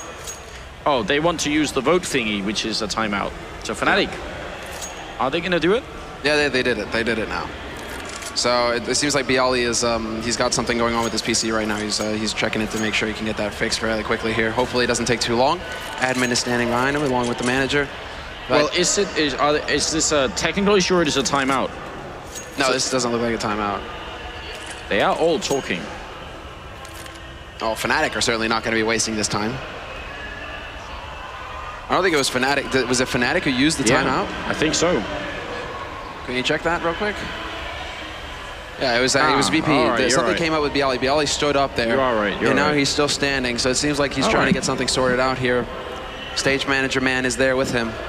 Oh, they want to use the vote thingy, which is a timeout. So Fnatic, are they going to do it? Yeah, they, they did it. They did it now. So it, it seems like Bialy is, um, he's got something going on with his P C right now. He's uh, he's checking it to make sure he can get that fixed fairly quickly here. Hopefully it doesn't take too long. Admin is standing behind him along with the manager. But well, is it is, are they, is this a technical issue or is it a timeout? No, so this doesn't look like a timeout. They are all talking. Oh, Fnatic are certainly not going to be wasting this time. I don't think it was Fnatic. Was it Fnatic who used the yeah, timeout? I think so. Can you check that real quick? Yeah, it was uh, ah, it was V P. right, the, something right. came up with Bialy. Bialy stood up there. You're all right. You're and now right. he's still standing. So it seems like he's all trying right. to get something sorted out here. Stage manager man is there with him.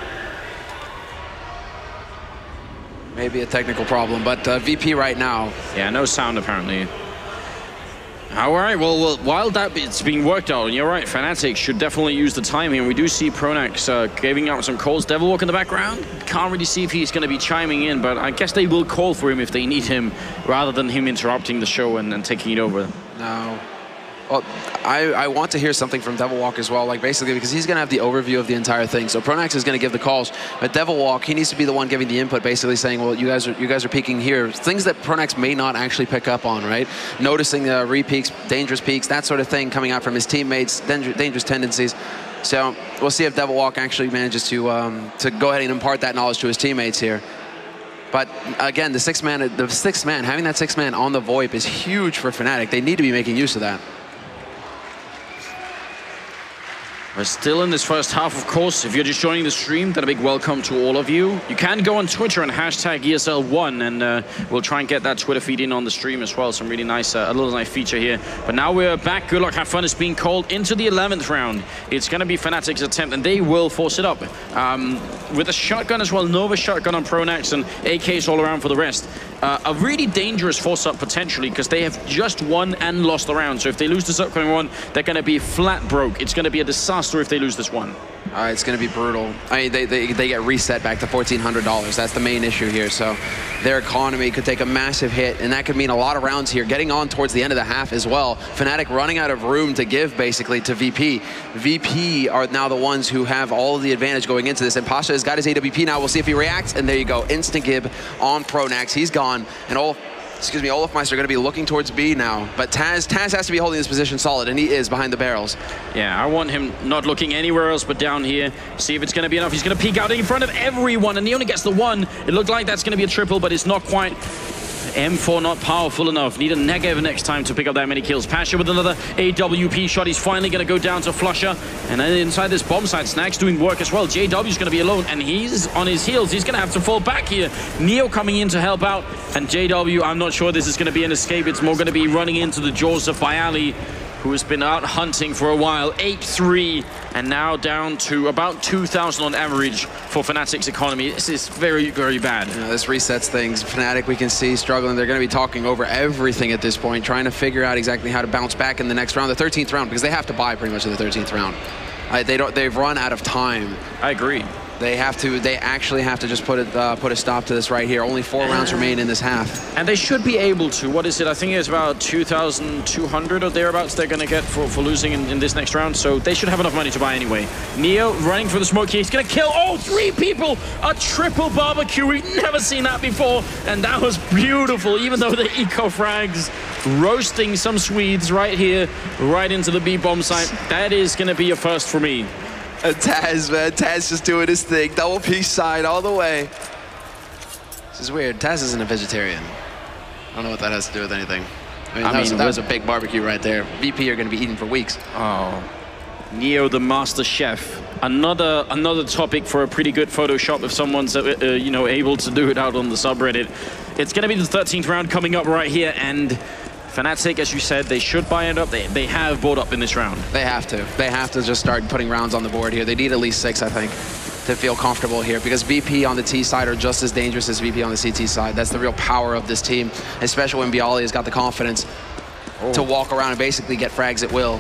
Maybe a technical problem, but uh, V P right now. Yeah, no sound apparently. All right, well, well, while that it's being worked out, and you're right, Fnatic should definitely use the time here. We do see Pronax uh, giving out some calls. Devilwalk in the background. Can't really see if he's going to be chiming in, but I guess they will call for him if they need him, rather than him interrupting the show and, and taking it over. No. Well, I, I want to hear something from Devilwalk as well, like basically because he's going to have the overview of the entire thing. So Pronax is going to give the calls, but Devilwalk, he needs to be the one giving the input, basically saying, well, you guys are you guys are peeking here. Things that Pronax may not actually pick up on, right? Noticing the re-peaks, dangerous peaks, that sort of thing coming out from his teammates, dangerous tendencies. So we'll see if Devilwalk actually manages to um, to go ahead and impart that knowledge to his teammates here. But again, the sixth man, the sixth man, having that sixth man on the VoIP is huge for Fnatic. They need to be making use of that. We're still in this first half, of course. If you're just joining the stream, then a big welcome to all of you. You can go on Twitter and hashtag E S L one, and uh, we'll try and get that Twitter feed in on the stream as well. Some really nice, uh, a little nice feature here. But now we're back. Good luck, have fun. It's being called into the eleventh round. It's going to be Fnatic's attempt, and they will force it up. Um, with a shotgun as well, Nova shotgun on Pronax, and A Ks all around for the rest. Uh, a really dangerous force-up potentially, because they have just won and lost the round. So if they lose this upcoming one, they're going to be flat broke. It's going to be a disaster if they lose this one. Uh, it's going to be brutal. I mean, they, they, they get reset back to fourteen hundred dollars. That's the main issue here. So their economy could take a massive hit, and that could mean a lot of rounds here. Getting on towards the end of the half as well. Fnatic running out of room to give, basically, to V P. V P are now the ones who have all of the advantage going into this, and Pasha has got his A W P now. We'll see if he reacts, and there you go. Instant gib on Pronax. He's gone, and all excuse me, Olofmeister are going to be looking towards B now. But Taz, Taz has to be holding this position solid, and he is behind the barrels. Yeah, I want him not looking anywhere else but down here. See if it's going to be enough. He's going to peek out in front of everyone, and he only gets the one. It looked like that's going to be a triple, but it's not quite. M four not powerful enough. Need a Negev next time to pick up that many kills. Pasha with another A W P shot. He's finally going to go down to Flusher. And then inside this bomb site, Snack's doing work as well. J W's going to be alone, and he's on his heels. He's going to have to fall back here. Neo coming in to help out. And J W, I'm not sure this is going to be an escape. It's more going to be running into the jaws of Bayali, who has been out hunting for a while. eight three, and now down to about two thousand on average for Fnatic's economy. This is very, very bad. You know, this resets things. Fnatic, we can see, struggling. They're going to be talking over everything at this point, trying to figure out exactly how to bounce back in the next round, the thirteenth round, because they have to buy pretty much in the thirteenth round. Uh, they don't, they've run out of time. I agree. They have to, they actually have to just put it, uh, put a stop to this right here. Only four rounds remain in this half. And they should be able to. What is it? I think it's about two thousand two hundred or thereabouts they're going to get for, for losing in, in this next round. So they should have enough money to buy anyway. Neo running for the smoke here. He's going to kill all three people. A triple barbecue. We've never seen that before. And that was beautiful, even though the eco frags roasting some Swedes right here, right into the B bomb site. That is going to be a first for me. Uh, Taz, man, Taz just doing his thing. Double peace side all the way. This is weird. Taz isn't a vegetarian. I don't know what that has to do with anything. I mean, I that, was, mean, that was a big barbecue right there. V P are going to be eating for weeks. Oh, Neo, the master chef. Another another topic for a pretty good Photoshop if someone's uh, uh, you know, able to do it out on the subreddit. It's going to be the thirteenth round coming up right here, and Fnatic, as you said, they should buy it up. They, they have bought up in this round. They have to. They have to just start putting rounds on the board here. They need at least six, I think, to feel comfortable here, because V P on the T side are just as dangerous as V P on the C T side. That's the real power of this team, especially when Bialy has got the confidence oh. to walk around and basically get frags at will.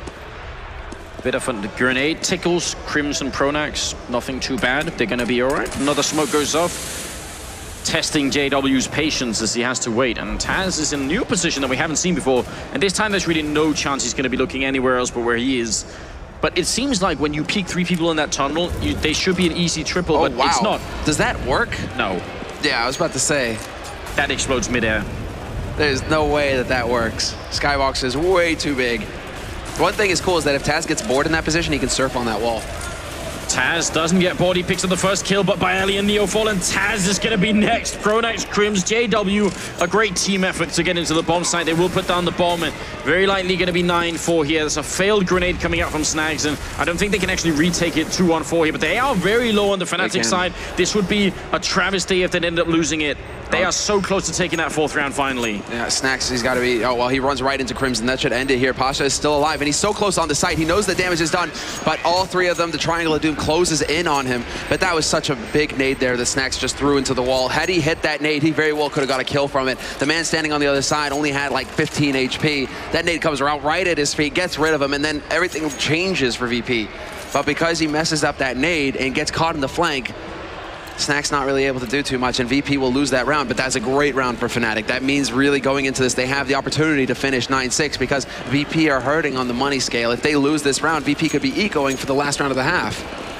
Bit of a grenade tickles Crimson Pronax. Nothing too bad. They're going to be all right. Another smoke goes off. Testing J W's patience as he has to wait, and Taz is in a new position that we haven't seen before, and this time there's really no chance he's going to be looking anywhere else but where he is. But it seems like when you peek three people in that tunnel, you, they should be an easy triple, oh, but wow. it's not. Does that work? No. Yeah, I was about to say. That explodes midair. There's no way that that works. Skybox is way too big. One thing is cool is that if Taz gets bored in that position, he can surf on that wall. Taz doesn't get bored. He picks up the first kill, but Bayali and Neo fall, and Taz is going to be next. Pronax, Crims, J W, a great team effort to get into the bomb site. They will put down the bomb, and very likely going to be nine four here. There's a failed grenade coming out from Snags, and I don't think they can actually retake it two one four here, but they are very low on the Fnatic side. This would be a travesty if they end up losing it. They are so close to taking that fourth round finally. Yeah, Snacks, he's got to be, oh, well, he runs right into Crimson. That should end it here. Pasha is still alive, and he's so close on the site. He knows the damage is done, but all three of them, the Triangle of Doom closes in on him. But that was such a big nade there that Snacks just threw into the wall. Had he hit that nade, he very well could have got a kill from it. The man standing on the other side only had like fifteen H P. That nade comes around right at his feet, gets rid of him, and then everything changes for V P. But because he messes up that nade and gets caught in the flank, Snack's not really able to do too much, and V P will lose that round, but that's a great round for Fnatic. That means really going into this, they have the opportunity to finish nine six because V P are hurting on the money scale. If they lose this round, V P could be ecoing for the last round of the half.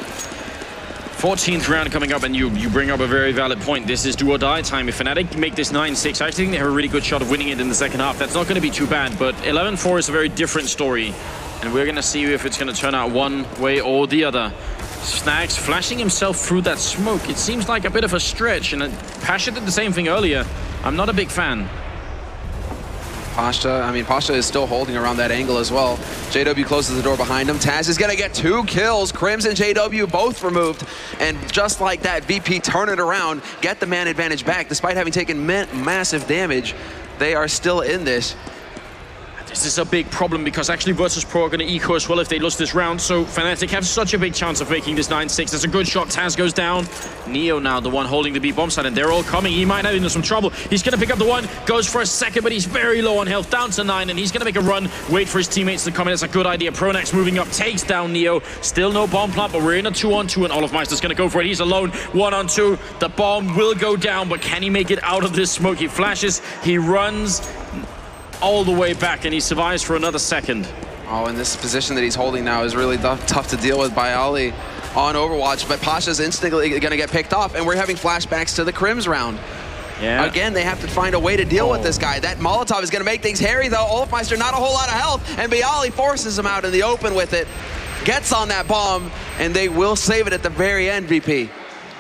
fourteenth round coming up, and you, you bring up a very valid point. This is do or die time. If Fnatic make this nine six, I think they have a really good shot of winning it in the second half. That's not going to be too bad, but eleven four is a very different story, and we're going to see if it's going to turn out one way or the other. Snags flashing himself through that smoke. It seems like a bit of a stretch, and Pasha did the same thing earlier. I'm not a big fan. Pasha, I mean, Pasha is still holding around that angle as well. J W closes the door behind him. Taz is going to get two kills. Crims and J W both removed. And just like that, V P turn it around, get the man advantage back. Despite having taken massive damage, they are still in this. This is a big problem because actually virtus pro are going to eco as well if they lose this round. So Fnatic have such a big chance of making this nine six. That's a good shot. Taz goes down. Neo now the one holding the B bomb side, and they're all coming. He might have into some trouble. He's going to pick up the one. Goes for a second, but he's very low on health. Down to nine, and he's going to make a run. Wait for his teammates to come in. It's a good idea. Pronax moving up. Takes down Neo. Still no bomb plant, but we're in a two on two, and Olofmeister's going to go for it. He's alone. One on two. The bomb will go down, but can he make it out of this smoke? He flashes. He runs all the way back, and he survives for another second. Oh, and this position that he's holding now is really tough to deal with by Ali on Overwatch, but Pasha's instantly going to get picked off, and we're having flashbacks to the Crims round. Yeah. Again, they have to find a way to deal oh. with this guy. That Molotov is going to make things hairy, though. Olofmeister, not a whole lot of health, and Bialy forces him out in the open with it. Gets on that bomb, and they will save it at the very end, V P.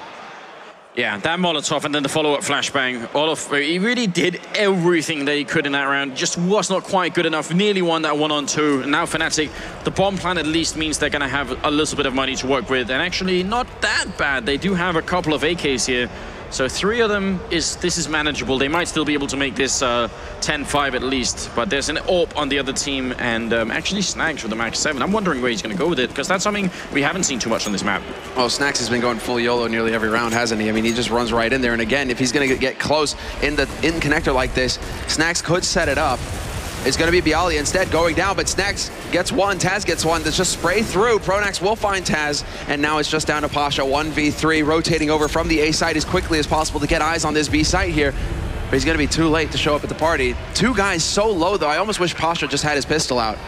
Yeah, that Molotov and then the follow-up flashbang. Olof, he really did everything that he could in that round. Just was not quite good enough. Nearly won that one on two. And now Fnatic, the bomb plan at least means they're going to have a little bit of money to work with. And actually not that bad. They do have a couple of A Ks here. So three of them, is this is manageable. They might still be able to make this ten five uh, at least. But there's an A W P on the other team, and um, actually Snags with the max seven. I'm wondering where he's going to go with it, because that's something we haven't seen too much on this map. Well, Snags has been going full YOLO nearly every round, hasn't he? I mean, he just runs right in there. And again, if he's going to get close in the in connector like this, Snags could set it up. It's going to be Bialy instead going down, but Snags gets one, Taz gets one. That's just spray through. Pronax will find Taz, and now it's just down to Pasha. one v three, rotating over from the A side as quickly as possible to get eyes on this B site here. But he's going to be too late to show up at the party. Two guys so low, though. I almost wish Pasha just had his pistol out.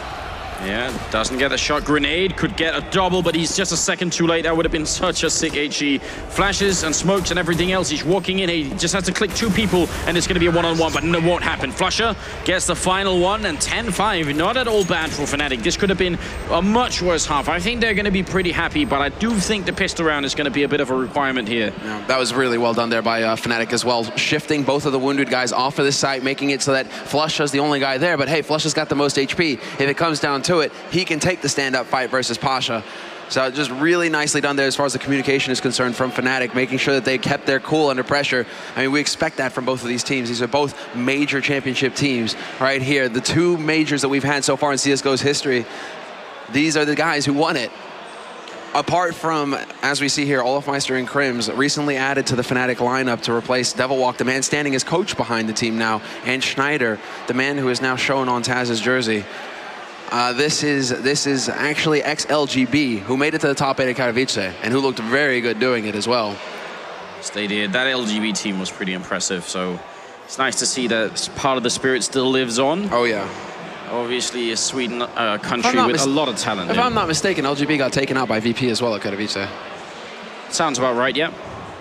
Yeah, doesn't get a shot. Grenade could get a double, but he's just a second too late. That would have been such a sick H E. Flashes and smokes and everything else. He's walking in. He just has to click two people, and it's going to be a one-on-one, but it won't happen. Flusher gets the final one, and ten five. Not at all bad for Fnatic. This could have been a much worse half. I think they're going to be pretty happy, but I do think the pistol round is going to be a bit of a requirement here. Yeah, that was really well done there by uh, Fnatic as well. Shifting both of the wounded guys off of this site, making it so that Flusha's the only guy there. But hey, Flusha's got the most H P. If it comes down to it, he can take the stand-up fight versus Pasha. So just really nicely done there as far as the communication is concerned from Fnatic, making sure that they kept their cool under pressure. I mean, we expect that from both of these teams. These are both major championship teams right here. The two majors that we've had so far in C S G O's history, these are the guys who won it. Apart from, as we see here, Olofmeister and Krims recently added to the Fnatic lineup to replace Devilwalk, the man standing as coach behind the team now, and Schneider, the man who is now shown on Taz's jersey. Uh, this is this is actually ex-L G B who made it to the top eight at Katowice and who looked very good doing it as well. Yes, they did. That L G B team was pretty impressive, so it's nice to see that part of the spirit still lives on. Oh, yeah. Obviously, a Sweden uh, country with a lot of talent. If yeah. I'm not mistaken, L G B got taken out by V P as well at Katowice. Sounds about right, yeah.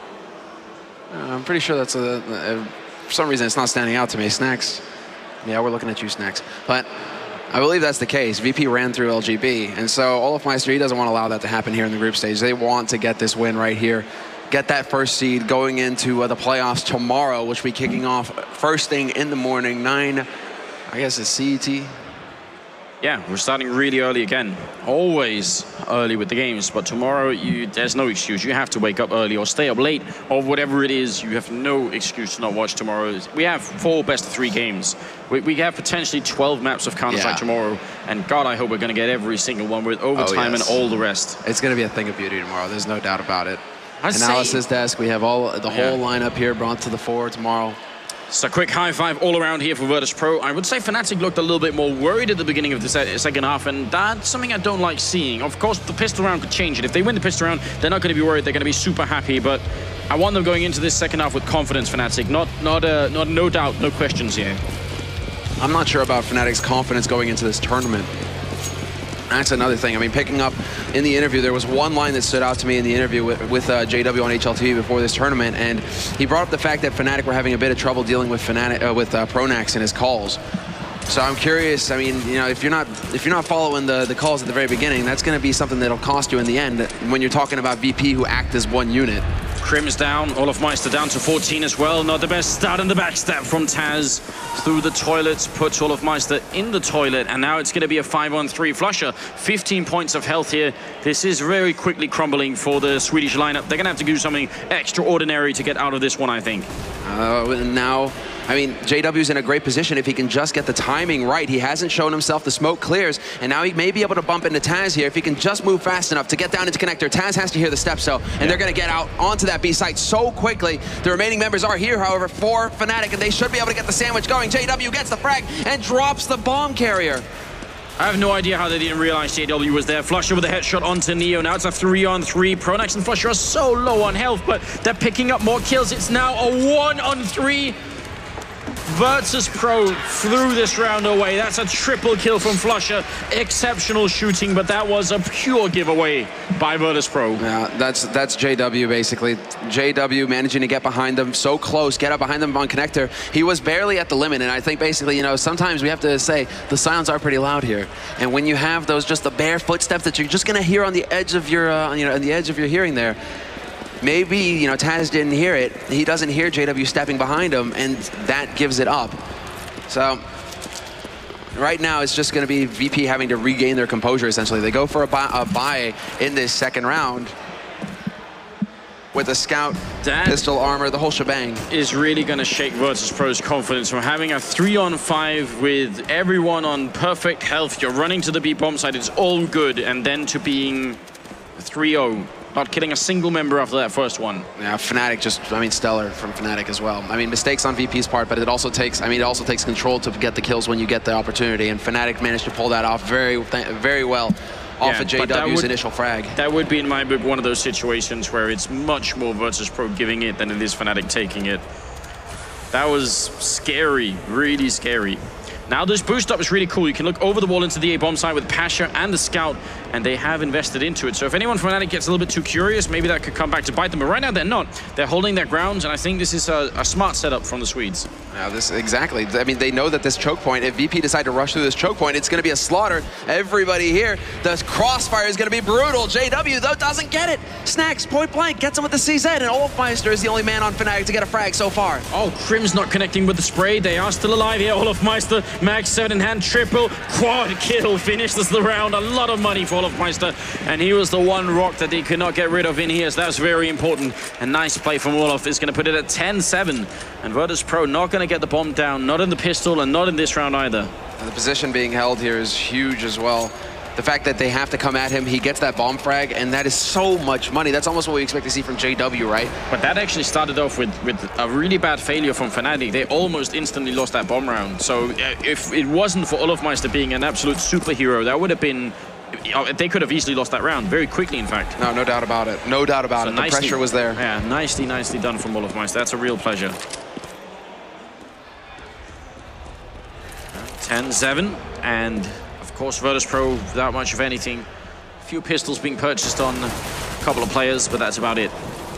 Uh, I'm pretty sure that's a, a... For some reason, it's not standing out to me. Snacks. Yeah, we're looking at you, Snacks. But I believe that's the case. V P ran through L G B, and so Olofmeister, he doesn't want to allow that to happen here in the group stage. They want to get this win right here, get that first seed going into uh, the playoffs tomorrow, which will be kicking off first thing in the morning, nine, I guess it's C E T. Yeah, we're starting really early again. Always early with the games, but tomorrow you, there's no excuse. You have to wake up early or stay up late or whatever it is. You have no excuse to not watch tomorrow. We have four best of three games. We, we have potentially twelve maps of Counter-Strike yeah. tomorrow, and God, I hope we're going to get every single one with overtime oh, yes. and all the rest. It's going to be a thing of beauty tomorrow. There's no doubt about it. I'd Analysis say, desk. We have all the yeah. whole lineup here brought to the fore tomorrow. So a quick high five all around here for virtus dot pro. I would say Fnatic looked a little bit more worried at the beginning of the second half, and that's something I don't like seeing. Of course, the pistol round could change it. If they win the pistol round, they're not going to be worried. They're going to be super happy, but I want them going into this second half with confidence, Fnatic. Not, not, uh, not no doubt, no questions here. I'm not sure about Fnatic's confidence going into this tournament. That's another thing. I mean, picking up in the interview, there was one line that stood out to me in the interview with, with uh, J W on H L T V before this tournament, and he brought up the fact that Fnatic were having a bit of trouble dealing with Fnatic, uh, with uh, Pronax in his calls. So I'm curious. I mean, you know, if you're not if you're not following the the calls at the very beginning, that's going to be something that'll cost you in the end when you're talking about V P who act as one unit. Krims down, Olofmeister down to fourteen as well. Not the best start in the backstab from Taz. Through the toilets, puts Olofmeister in the toilet, and now it's going to be a five on three. Flusher, fifteen points of health here. This is very quickly crumbling for the Swedish lineup. They're going to have to do something extraordinary to get out of this one, I think. Uh, now, I mean, J W's in a great position if he can just get the timing right. He hasn't shown himself. The smoke clears, and now he may be able to bump into Taz here if he can just move fast enough to get down into connector. Taz has to hear the steps, though, and yeah. they're going to get out onto that B site so quickly. The remaining members are here, however, for Fnatic, and they should be able to get the sandwich going. J W gets the frag and drops the bomb carrier. I have no idea how they didn't realize J W was there. Flusher with a headshot onto Neo. Now it's a three on three. Pronax and Flusher are so low on health, but they're picking up more kills. It's now a one on three. virtus.pro threw this round away. That's a triple kill from Flusher. Exceptional shooting, but that was a pure giveaway by virtus.pro. Yeah, that's that's J W basically. J W managing to get behind them so close, get up behind them on connector. He was barely at the limit, and I think basically, you know, sometimes we have to say the sounds are pretty loud here. And when you have those just the bare footsteps that you're just gonna hear on the edge of your, uh, you know, on the edge of your hearing there. Maybe, you know, Taz didn't hear it. He doesn't hear J W stepping behind him, and that gives it up. So right now, it's just going to be V P having to regain their composure, essentially. They go for a buy, a buy in this second round with a scout, that pistol armor, the whole shebang. Is really going to shake virtus.pro's confidence from having a three on five with everyone on perfect health. You're running to the B bomb side, it's all good, and then to being three oh. Not killing a single member after that first one. Yeah, Fnatic just, I mean, stellar from Fnatic as well. I mean, mistakes on V P's part, but it also takes, I mean, it also takes control to get the kills when you get the opportunity, and Fnatic managed to pull that off very, very well off yeah, of J W's would, initial frag. That would be, in my book, one of those situations where it's much more virtus.pro giving it than it is Fnatic taking it. That was scary, really scary. Now this boost up is really cool. You can look over the wall into the A bomb side with Pasha and the scout, and they have invested into it. So if anyone from Fnatic gets a little bit too curious, maybe that could come back to bite them. But right now they're not. They're holding their grounds, and I think this is a, a smart setup from the Swedes. Yeah, this exactly. I mean, they know that this choke point, if V P decide to rush through this choke point, it's going to be a slaughter. Everybody here, the crossfire is going to be brutal. J W, though, doesn't get it. Snacks, point blank, gets him with the C Z, and Olofmeister is the only man on Fnatic to get a frag so far. Oh, Crim's not connecting with the spray. They are still alive here. Olofmeister, max seven in hand, triple, quad kill, finishes the round. A lot of money for Olofmeister, and he was the one rock that they could not get rid of in here, so that's very important. A nice play from Olof is going to put it at ten seven, and virtus.pro not going to get the bomb down, not in the pistol, and not in this round either. And the position being held here is huge as well. The fact that they have to come at him, he gets that bomb frag, and that is so much money. That's almost what we expect to see from J W, right? But that actually started off with, with a really bad failure from Fnatic. They almost instantly lost that bomb round. So uh, if it wasn't for Olofmeister being an absolute superhero, that would have been... They could have easily lost that round, very quickly, in fact. No, no doubt about it. No doubt about so it. Nicely, the pressure was there. Yeah, nicely, nicely done from Olofmeister. That's a real pleasure. ten seven, and... Of course, virtus.pro, without much of anything. A few pistols being purchased on a couple of players, but that's about it.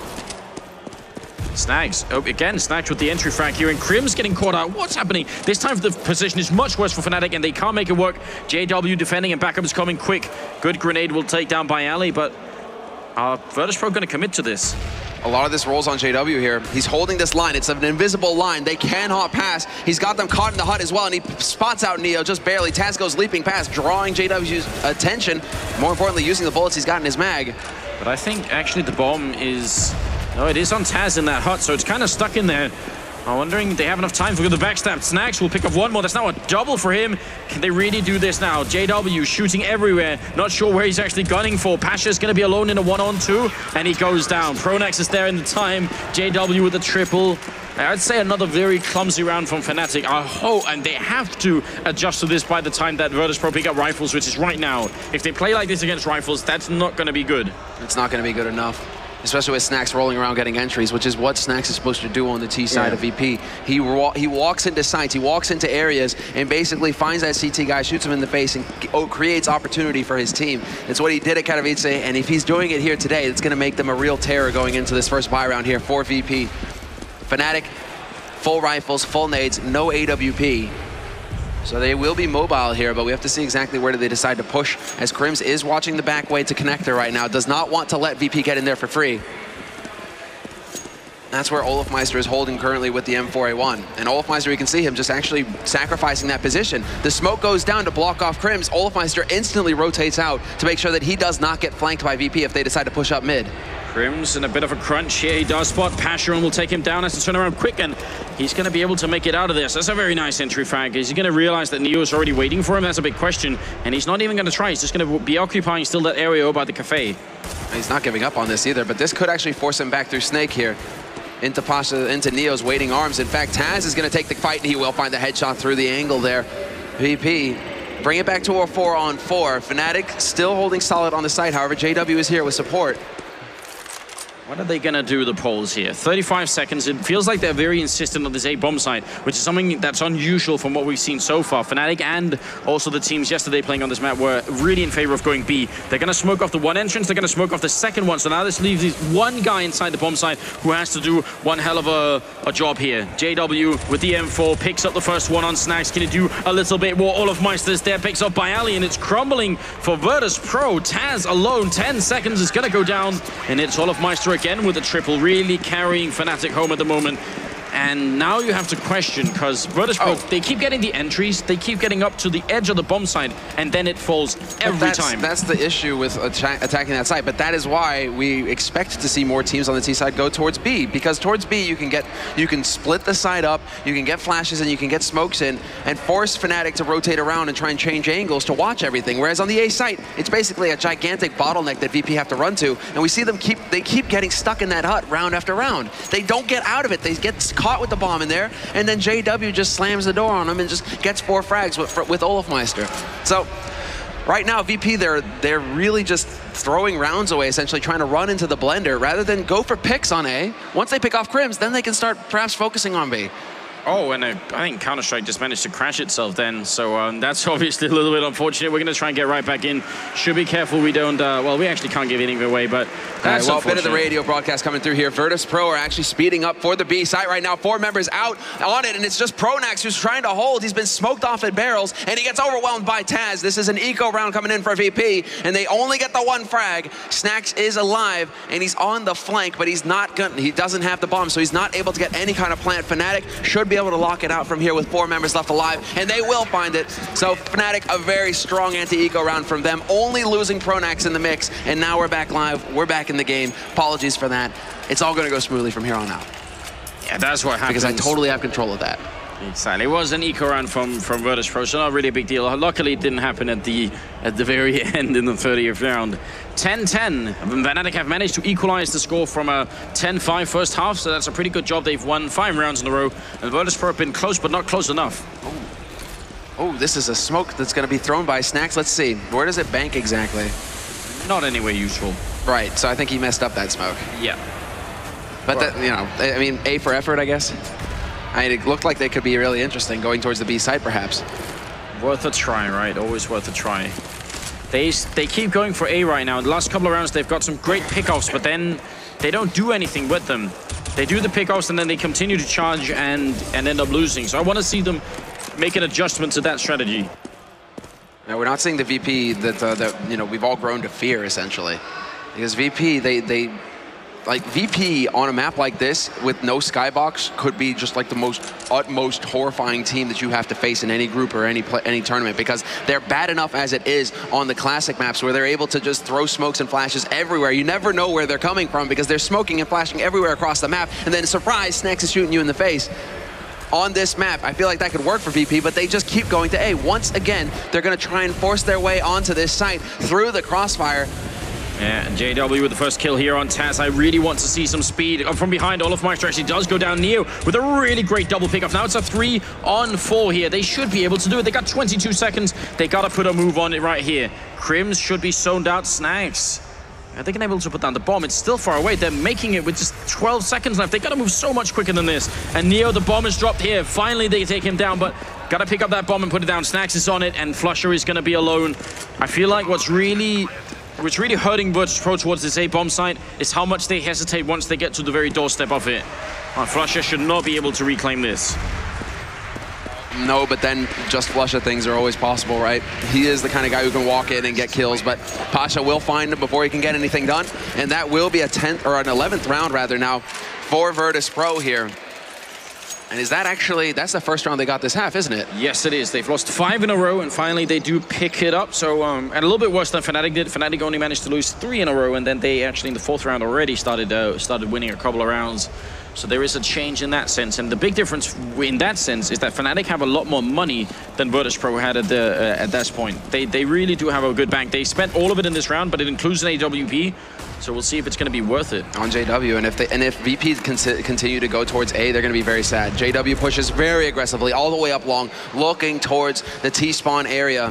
Snags. Oh, again, Snags with the entry frag here, and Crim's getting caught out. What's happening? This time the position is much worse for Fnatic, and they can't make it work. J W defending, and backup is coming quick. Good grenade will take down by Ali, but are virtus.pro going to commit to this? A lot of this rolls on J W here. He's holding this line. It's an invisible line. They cannot pass. He's got them caught in the hut as well, and he spots out Neo just barely. Taz goes leaping past, drawing J W's attention. More importantly, using the bullets he's got in his mag. But I think actually the bomb is... No, it is on Taz in that hut, so it's kind of stuck in there. I'm wondering if they have enough time for the backstab. Snacks will pick up one more. That's now a double for him. Can they really do this now? J W shooting everywhere. Not sure where he's actually gunning for. Pasha's going to be alone in a one-on-two, and he goes down. Pronax is there in the time. J W with a triple. I'd say another very clumsy round from Fnatic. I hope, and they have to adjust to this by the time that virtus.pro pick up Rifles, which is right now. If they play like this against Rifles, that's not going to be good. It's not going to be good enough. Especially with Snacks rolling around getting entries, which is what Snacks is supposed to do on the T side yeah. of V P. He wa he walks into sites, he walks into areas, and basically finds that C T guy, shoots him in the face, and creates opportunity for his team. It's what he did at Katowice, and if he's doing it here today, it's going to make them a real terror going into this first buy round here for V P. Fnatic, full rifles, full nades, no A W P. So they will be mobile here, but we have to see exactly where do they decide to push, as Crims is watching the back way to connector right now, does not want to let V P get in there for free. That's where Olofmeister is holding currently with the M four A one. And Olofmeister, you can see him just actually sacrificing that position. The smoke goes down to block off Crims. Olofmeister instantly rotates out to make sure that he does not get flanked by V P if they decide to push up mid. Crims in a bit of a crunch here. He does spot Pasha and will take him down, has to turn around quick, and he's going to be able to make it out of this. That's a very nice entry frag. Is he going to realize that Neo is already waiting for him? That's a big question. And he's not even going to try. He's just going to be occupying still that area by the cafe. He's not giving up on this either, but this could actually force him back through Snake here. Into Pasha, into Neo's waiting arms. In fact, Taz is going to take the fight, and he will find the headshot through the angle there. V P, bring it back to a four on four. Fnatic still holding solid on the site. However, J W is here with support. What are they going to do, the polls here? thirty-five seconds. It feels like they're very insistent on this A bomb site, which is something that's unusual from what we've seen so far. Fnatic and also the teams yesterday playing on this map were really in favor of going B. They're going to smoke off the one entrance. They're going to smoke off the second one. So now this leaves this one guy inside the bomb site who has to do one hell of a, a job here. J W with the M four picks up the first one on Snax. Can he do a little bit more? Olofmeister's there, picks up by Ali, and it's crumbling for virtus.pro. Taz alone, ten seconds is going to go down, and it's Olofmeister again with a triple, really carrying Fnatic home at the moment. And now you have to question, because virtus.pro, oh. they keep getting the entries, they keep getting up to the edge of the bomb site, and then it falls every that's, time. That's the issue with atta attacking that site, but that is why we expect to see more teams on the T side go towards B, because towards B you can get, you can split the site up, you can get flashes and you can get smokes in, and force Fnatic to rotate around and try and change angles to watch everything. Whereas on the A site, it's basically a gigantic bottleneck that V P have to run to, and we see them keep, they keep getting stuck in that hut round after round. They don't get out of it. They get caught with the bomb in there, and then J W just slams the door on them and just gets four frags with, with Olofmeister. So right now, V P, they're, they're really just throwing rounds away, essentially trying to run into the blender rather than go for picks on A. Once they pick off Crims, then they can start perhaps focusing on B. Oh, and uh, I think Counter-Strike just managed to crash itself then, so um, that's obviously a little bit unfortunate. We're going to try and get right back in. Should be careful we don't, uh, well, we actually can't give anything away, but that's right, well, a bit of the radio broadcast coming through here. virtus.pro are actually speeding up for the B site right now. Four members out on it, and it's just Pronax who's trying to hold. He's been smoked off at barrels, and he gets overwhelmed by Taz. This is an eco round coming in for V P, and they only get the one frag. Snax is alive, and he's on the flank, but he's not gonna, he doesn't have the bomb, so he's not able to get any kind of plant. Fnatic should be able to lock it out from here with four members left alive, and they will find it. So Fnatic, a very strong anti-eco round from them, only losing Pronax in the mix, and now we're back live, we're back in the game. Apologies for that. It's all going to go smoothly from here on out. Yeah, that's what happens. Because I totally have control of that. Exactly. It was an eco round from from virtus.pro, so not really a big deal. Luckily, it didn't happen at the at the very end in the thirtieth round. ten ten. Fnatic have managed to equalize the score from a ten five first half, so that's a pretty good job. They've won five rounds in a row, and virtus.pro have been close, but not close enough. Oh, oh this is a smoke that's going to be thrown by Snax. Let's see. Where does it bank exactly? Not anywhere useful. Right. So I think he messed up that smoke. Yeah. But well, that, you know, I mean, A for effort, I guess. I mean, it looked like they could be really interesting going towards the B site, perhaps. Worth a try, right? Always worth a try. They they keep going for A right now. In the last couple of rounds, they've got some great pickoffs, but then they don't do anything with them. They do the pickoffs, and then they continue to charge and, and end up losing. So I want to see them make an adjustment to that strategy. Now, we're not seeing the V P that, uh, that you know, we've all grown to fear, essentially. Because V P, they... they Like, V P on a map like this with no skybox could be just like the most utmost horrifying team that you have to face in any group or any play, any tournament, because they're bad enough as it is on the classic maps where they're able to just throw smokes and flashes everywhere. You never know where they're coming from because they're smoking and flashing everywhere across the map, and then surprise, Snax is shooting you in the face. On this map, I feel like that could work for V P, but they just keep going to A. Once again, they're going to try and force their way onto this site through the crossfire. Yeah, and J W with the first kill here on Taz. I really want to see some speed from behind. Olofmeister actually does go down. Neo with a really great double pickoff. Now it's a three on four here. They should be able to do it. They got twenty-two seconds. They got to put a move on it right here. Crims should be zoned out. Snax. Are they able to put down the bomb? It's still far away. They're making it with just twelve seconds left. They got to move so much quicker than this. And Neo, the bomb is dropped here. Finally, they take him down, but got to pick up that bomb and put it down. Snax is on it, and Flusher is going to be alone. I feel like what's really... What's really hurting virtus.pro towards this A bomb site is how much they hesitate once they get to the very doorstep of it. Oh, Flusher should not be able to reclaim this. No, but then just Flusher things are always possible, right? He is the kind of guy who can walk in and get kills, but Pasha will find him before he can get anything done, and that will be a tenth or an eleventh round rather now for virtus.pro here. And is that actually, that's the first round they got this half, isn't it? Yes, it is. They've lost five in a row, and finally they do pick it up. So, um, and a little bit worse than Fnatic did. Fnatic only managed to lose three in a row, and then they actually in the fourth round already started uh, started winning a couple of rounds. So there is a change in that sense. And the big difference in that sense is that Fnatic have a lot more money than virtus.pro had at the uh, at this point. They, they really do have a good bank. They spent all of it in this round, but it includes an A W P. So we'll see if it's going to be worth it on J W, and if they and if V P continue to go towards A, they're going to be very sad. J W pushes very aggressively all the way up long, looking towards the T spawn area.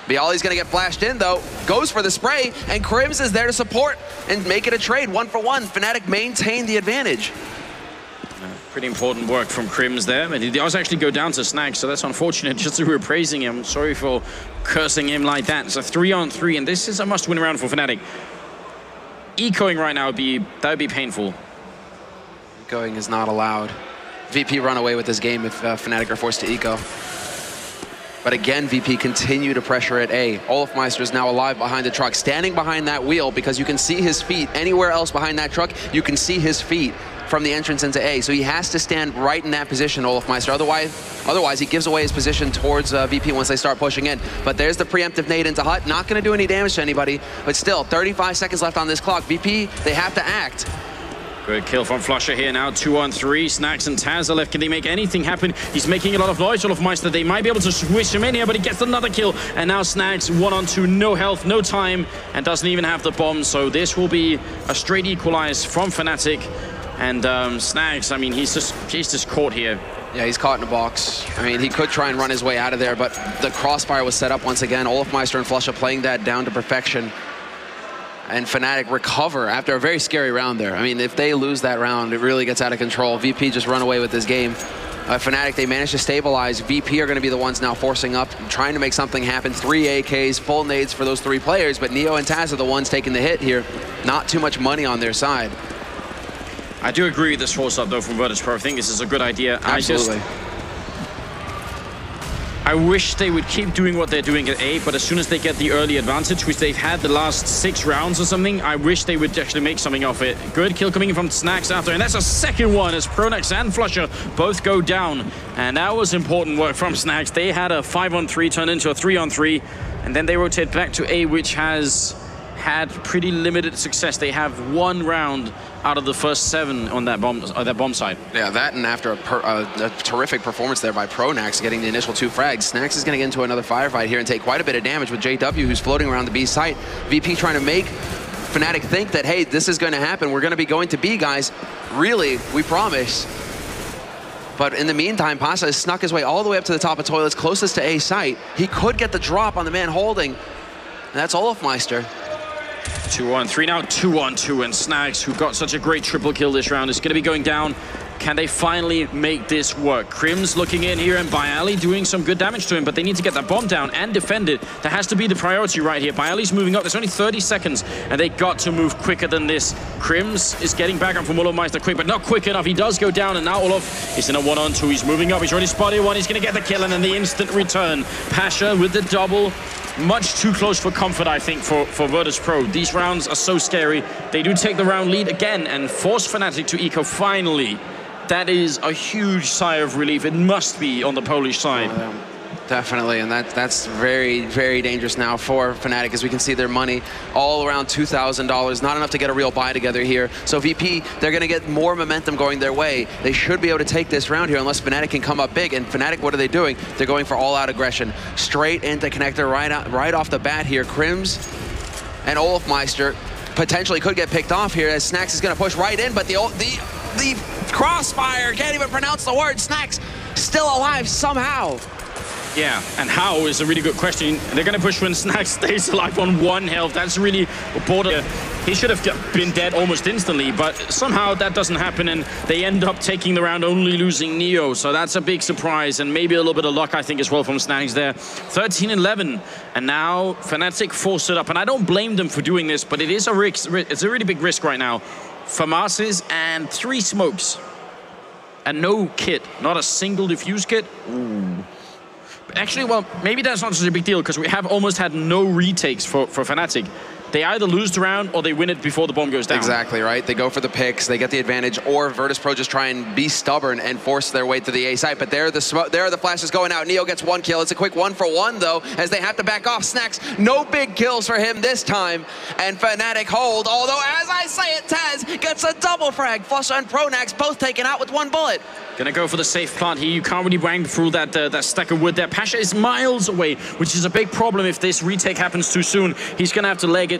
Bialy's gonna get flashed in though, goes for the spray, and Crims is there to support and make it a trade, one for one. Fnatic maintain the advantage. Pretty important work from Crims there, and he does actually go down to Snag, so that's unfortunate. Just as we were praising him, sorry for cursing him like that. It's a three on three, and this is a must-win round for Fnatic. Ecoing right now would be, that would be painful. Ecoing is not allowed. V P run away with this game if uh, Fnatic are forced to eco. But again, V P continue to pressure at A. Olofmeister is now alive behind the truck, standing behind that wheel because you can see his feet. Anywhere else behind that truck, you can see his feet from the entrance into A. So he has to stand right in that position, Olofmeister. Otherwise, otherwise he gives away his position towards uh, V P once they start pushing in. But there's the preemptive nade into Hut. Not going to do any damage to anybody, but still, thirty-five seconds left on this clock. V P, they have to act. Good kill from flusha here now, two on three. Snax and Taz are left. Can they make anything happen? He's making a lot of noise, Olofmeister. They might be able to swish him in here, but he gets another kill. And now Snax, one on two, no health, no time, and doesn't even have the bomb. So this will be a straight equalize from Fnatic. And um, Snags, I mean, he's just he's just caught here. Yeah, he's caught in a box. I mean, he could try and run his way out of there, but the crossfire was set up once again. Olofmeister and flusha playing that down to perfection. And Fnatic recover after a very scary round there. I mean, if they lose that round, it really gets out of control. V P just run away with this game. Uh, Fnatic, they managed to stabilize. V P are going to be the ones now forcing up, trying to make something happen. Three A Ks, full nades for those three players, but Neo and Taz are the ones taking the hit here. Not too much money on their side. I do agree with this force up though from virtus dot pro. I think this is a good idea. Absolutely. I just, I wish they would keep doing what they're doing at A, but as soon as they get the early advantage, which they've had the last six rounds or something, I wish they would actually make something of it. Good kill coming in from Snax after, and that's a second one as Pronax and flusha both go down. And that was important work from Snax. They had a five on three turn into a three on three, and then they rotate back to A, which has had pretty limited success. They have one round out of the first seven on that bomb, uh, that bomb side. Yeah, that and after a, per, uh, a terrific performance there by Pronax, getting the initial two frags, Snax is going to get into another firefight here and take quite a bit of damage with J W, who's floating around the B site. V P trying to make Fnatic think that, hey, this is going to happen. We're going to be going to B, guys. Really, we promise. But in the meantime, Pasha has snuck his way all the way up to the top of toilets, closest to A site. He could get the drop on the man holding, and that's Olofmeister. Two on three now, two on two, and Snags, who got such a great triple kill this round, is going to be going down. Can they finally make this work? Crims looking in here, and Bialy doing some good damage to him, but they need to get that bomb down and defend it. That has to be the priority right here. Bialy's moving up. There's only thirty seconds, and they got to move quicker than this. Crims is getting back up from Olofmeister quick, but not quick enough. He does go down, and now Olof is in a one on two. He's moving up. He's already spotted one. He's going to get the kill, and then the instant return. Pasha with the double. Much too close for comfort, I think, for, for virtus dot pro. These rounds are so scary. They do take the round lead again and force Fnatic to eco finally. That is a huge sigh of relief. It must be on the Polish side. Um, definitely, and that, that's very, very dangerous now for Fnatic, as we can see their money all around two thousand dollars. Not enough to get a real buy together here. So V P, they're going to get more momentum going their way. They should be able to take this round here unless Fnatic can come up big. And Fnatic, what are they doing? They're going for all-out aggression. Straight into connector right, out, right off the bat here. Crims and Olofmeister potentially could get picked off here as Snax is going to push right in, but the, the, the crossfire, can't even pronounce the word. Snax still alive somehow. Yeah, and how is a really good question. They're going to push when Snax stays alive on one health. That's really border. He should have been dead almost instantly, but somehow that doesn't happen, and they end up taking the round, only losing Neo. So that's a big surprise, and maybe a little bit of luck, I think, as well from Snax there. thirteen eleven, and now Fnatic forced it up, and I don't blame them for doing this, but it is a risk. It's a really big risk right now. Famasses and three smokes, and no kit, not a single diffuse kit. Ooh. Actually, well, maybe that's not such a big deal because we have almost had no retakes for, for Fnatic. They either lose the round or they win it before the bomb goes down. Exactly, right? They go for the picks, they get the advantage, or virtus dot pro just try and be stubborn and force their way to the A site. But there are the smoke, there are the flashes going out. Neo gets one kill. It's a quick one for one, though, as they have to back off. Snax, no big kills for him this time. And Fnatic hold, although, as I say it, Taz gets a double frag. flusha and Pronax both taken out with one bullet. Gonna go for the safe plant here. You can't really bang through that uh, that stack of wood there. Pasha is miles away, which is a big problem if this retake happens too soon. He's gonna have to leg it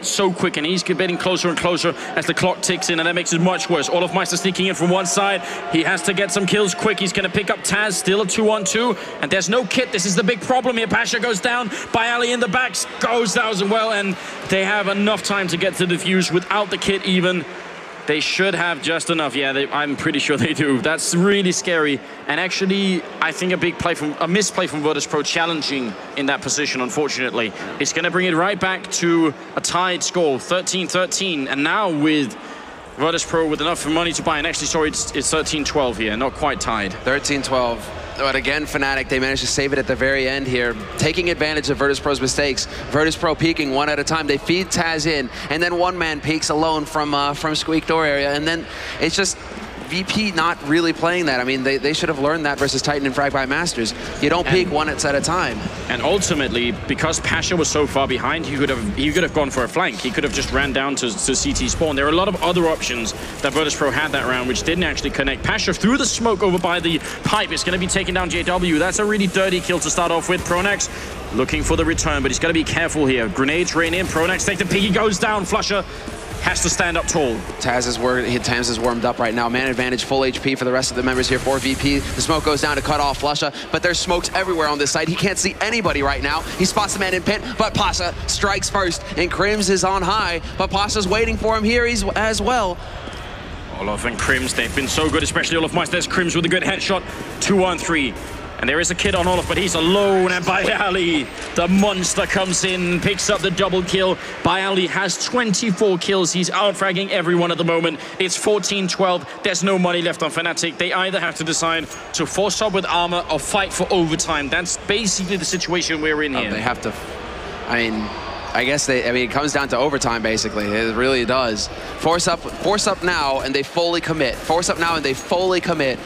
so quick, and he's getting closer and closer as the clock ticks in, and that makes it much worse. olofmeister sneaking in from one side. He has to get some kills quick. He's going to pick up Taz, still a two on two, and there's no kit. This is the big problem here. Pasha goes down. Bayali in the back goes down as well, and they have enough time to get to the defuse without the kit even. They should have just enough. Yeah, they, I'm pretty sure they do. That's really scary. And actually, I think a big play from a misplay from virtus.pro challenging in that position, unfortunately. It's going to bring it right back to a tied score, thirteen thirteen. And now with virtus.pro with enough money to buy, and actually, sorry, it's, it's thirteen twelve here, not quite tied. thirteen twelve. But again, Fnatic, they managed to save it at the very end here, taking advantage of virtus.pro's mistakes. virtus.pro peeking one at a time. They feed Taz in, and then one man peeks alone from uh, from Squeak door area, and then it's just V P not really playing that. I mean, they, they should have learned that versus Titan and Frag by Masters. You don't peek one at a time. And ultimately, because Pasha was so far behind, he could have he could have gone for a flank. He could have just ran down to, to C T spawn. There are a lot of other options that virtus.pro had that round, which didn't actually connect. Pasha through the smoke over by the pipe is going to be taking down J W. That's a really dirty kill to start off with. Pronax looking for the return, but he's got to be careful here. Grenades rain in. Pronax takes the peek. He goes down. Flusher has to stand up tall. Taz is, Taz is warmed up right now. Man advantage, full H P for the rest of the members here for V P. The smoke goes down to cut off Flusha, but there's smokes everywhere on this side. He can't see anybody right now. He spots the man in pit, but Pasha strikes first, and Krims is on high, but Pasha's waiting for him here he's, as well. Olof and Krims, they've been so good, especially olofmeister. There's Krims with a good headshot, two on three. And there is a kid on Olof, but he's alone, and Bayali, the monster, comes in, picks up the double kill. Bayali has twenty-four kills. He's out-fragging everyone at the moment. It's fourteen twelve. There's no money left on Fnatic. They either have to decide to force up with armor or fight for overtime. That's basically the situation we're in here. Oh, they have to, I mean, I guess they, I mean, it comes down to overtime, basically. It really does. Force up, force up now, and they fully commit. Force up now, and they fully commit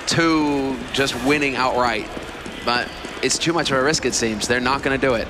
to just winning outright. But it's too much of a risk, it seems. They're not going to do it.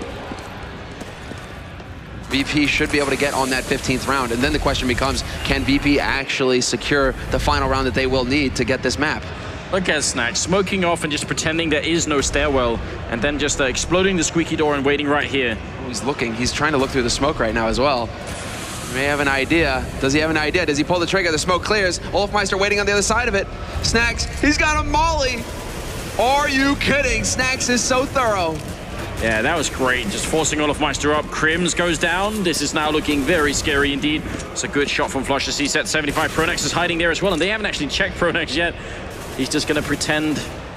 V P should be able to get on that fifteenth round, and then the question becomes, can V P actually secure the final round that they will need to get this map? Look at Snatch, smoking off and just pretending there is no stairwell, and then just uh, exploding the squeaky door and waiting right here. Oh, he's looking, he's trying to look through the smoke right now as well. He may have an idea. Does he have an idea? Does he pull the trigger? The smoke clears. olofmeister waiting on the other side of it. Snacks, he's got a molly. Are you kidding? Snacks is so thorough. Yeah, that was great. Just forcing olofmeister up. Krims goes down. This is now looking very scary indeed. It's a good shot from Flusha. C set seventy-five. Pronax is hiding there as well, and they haven't actually checked Pronax yet. He's just going to pretend.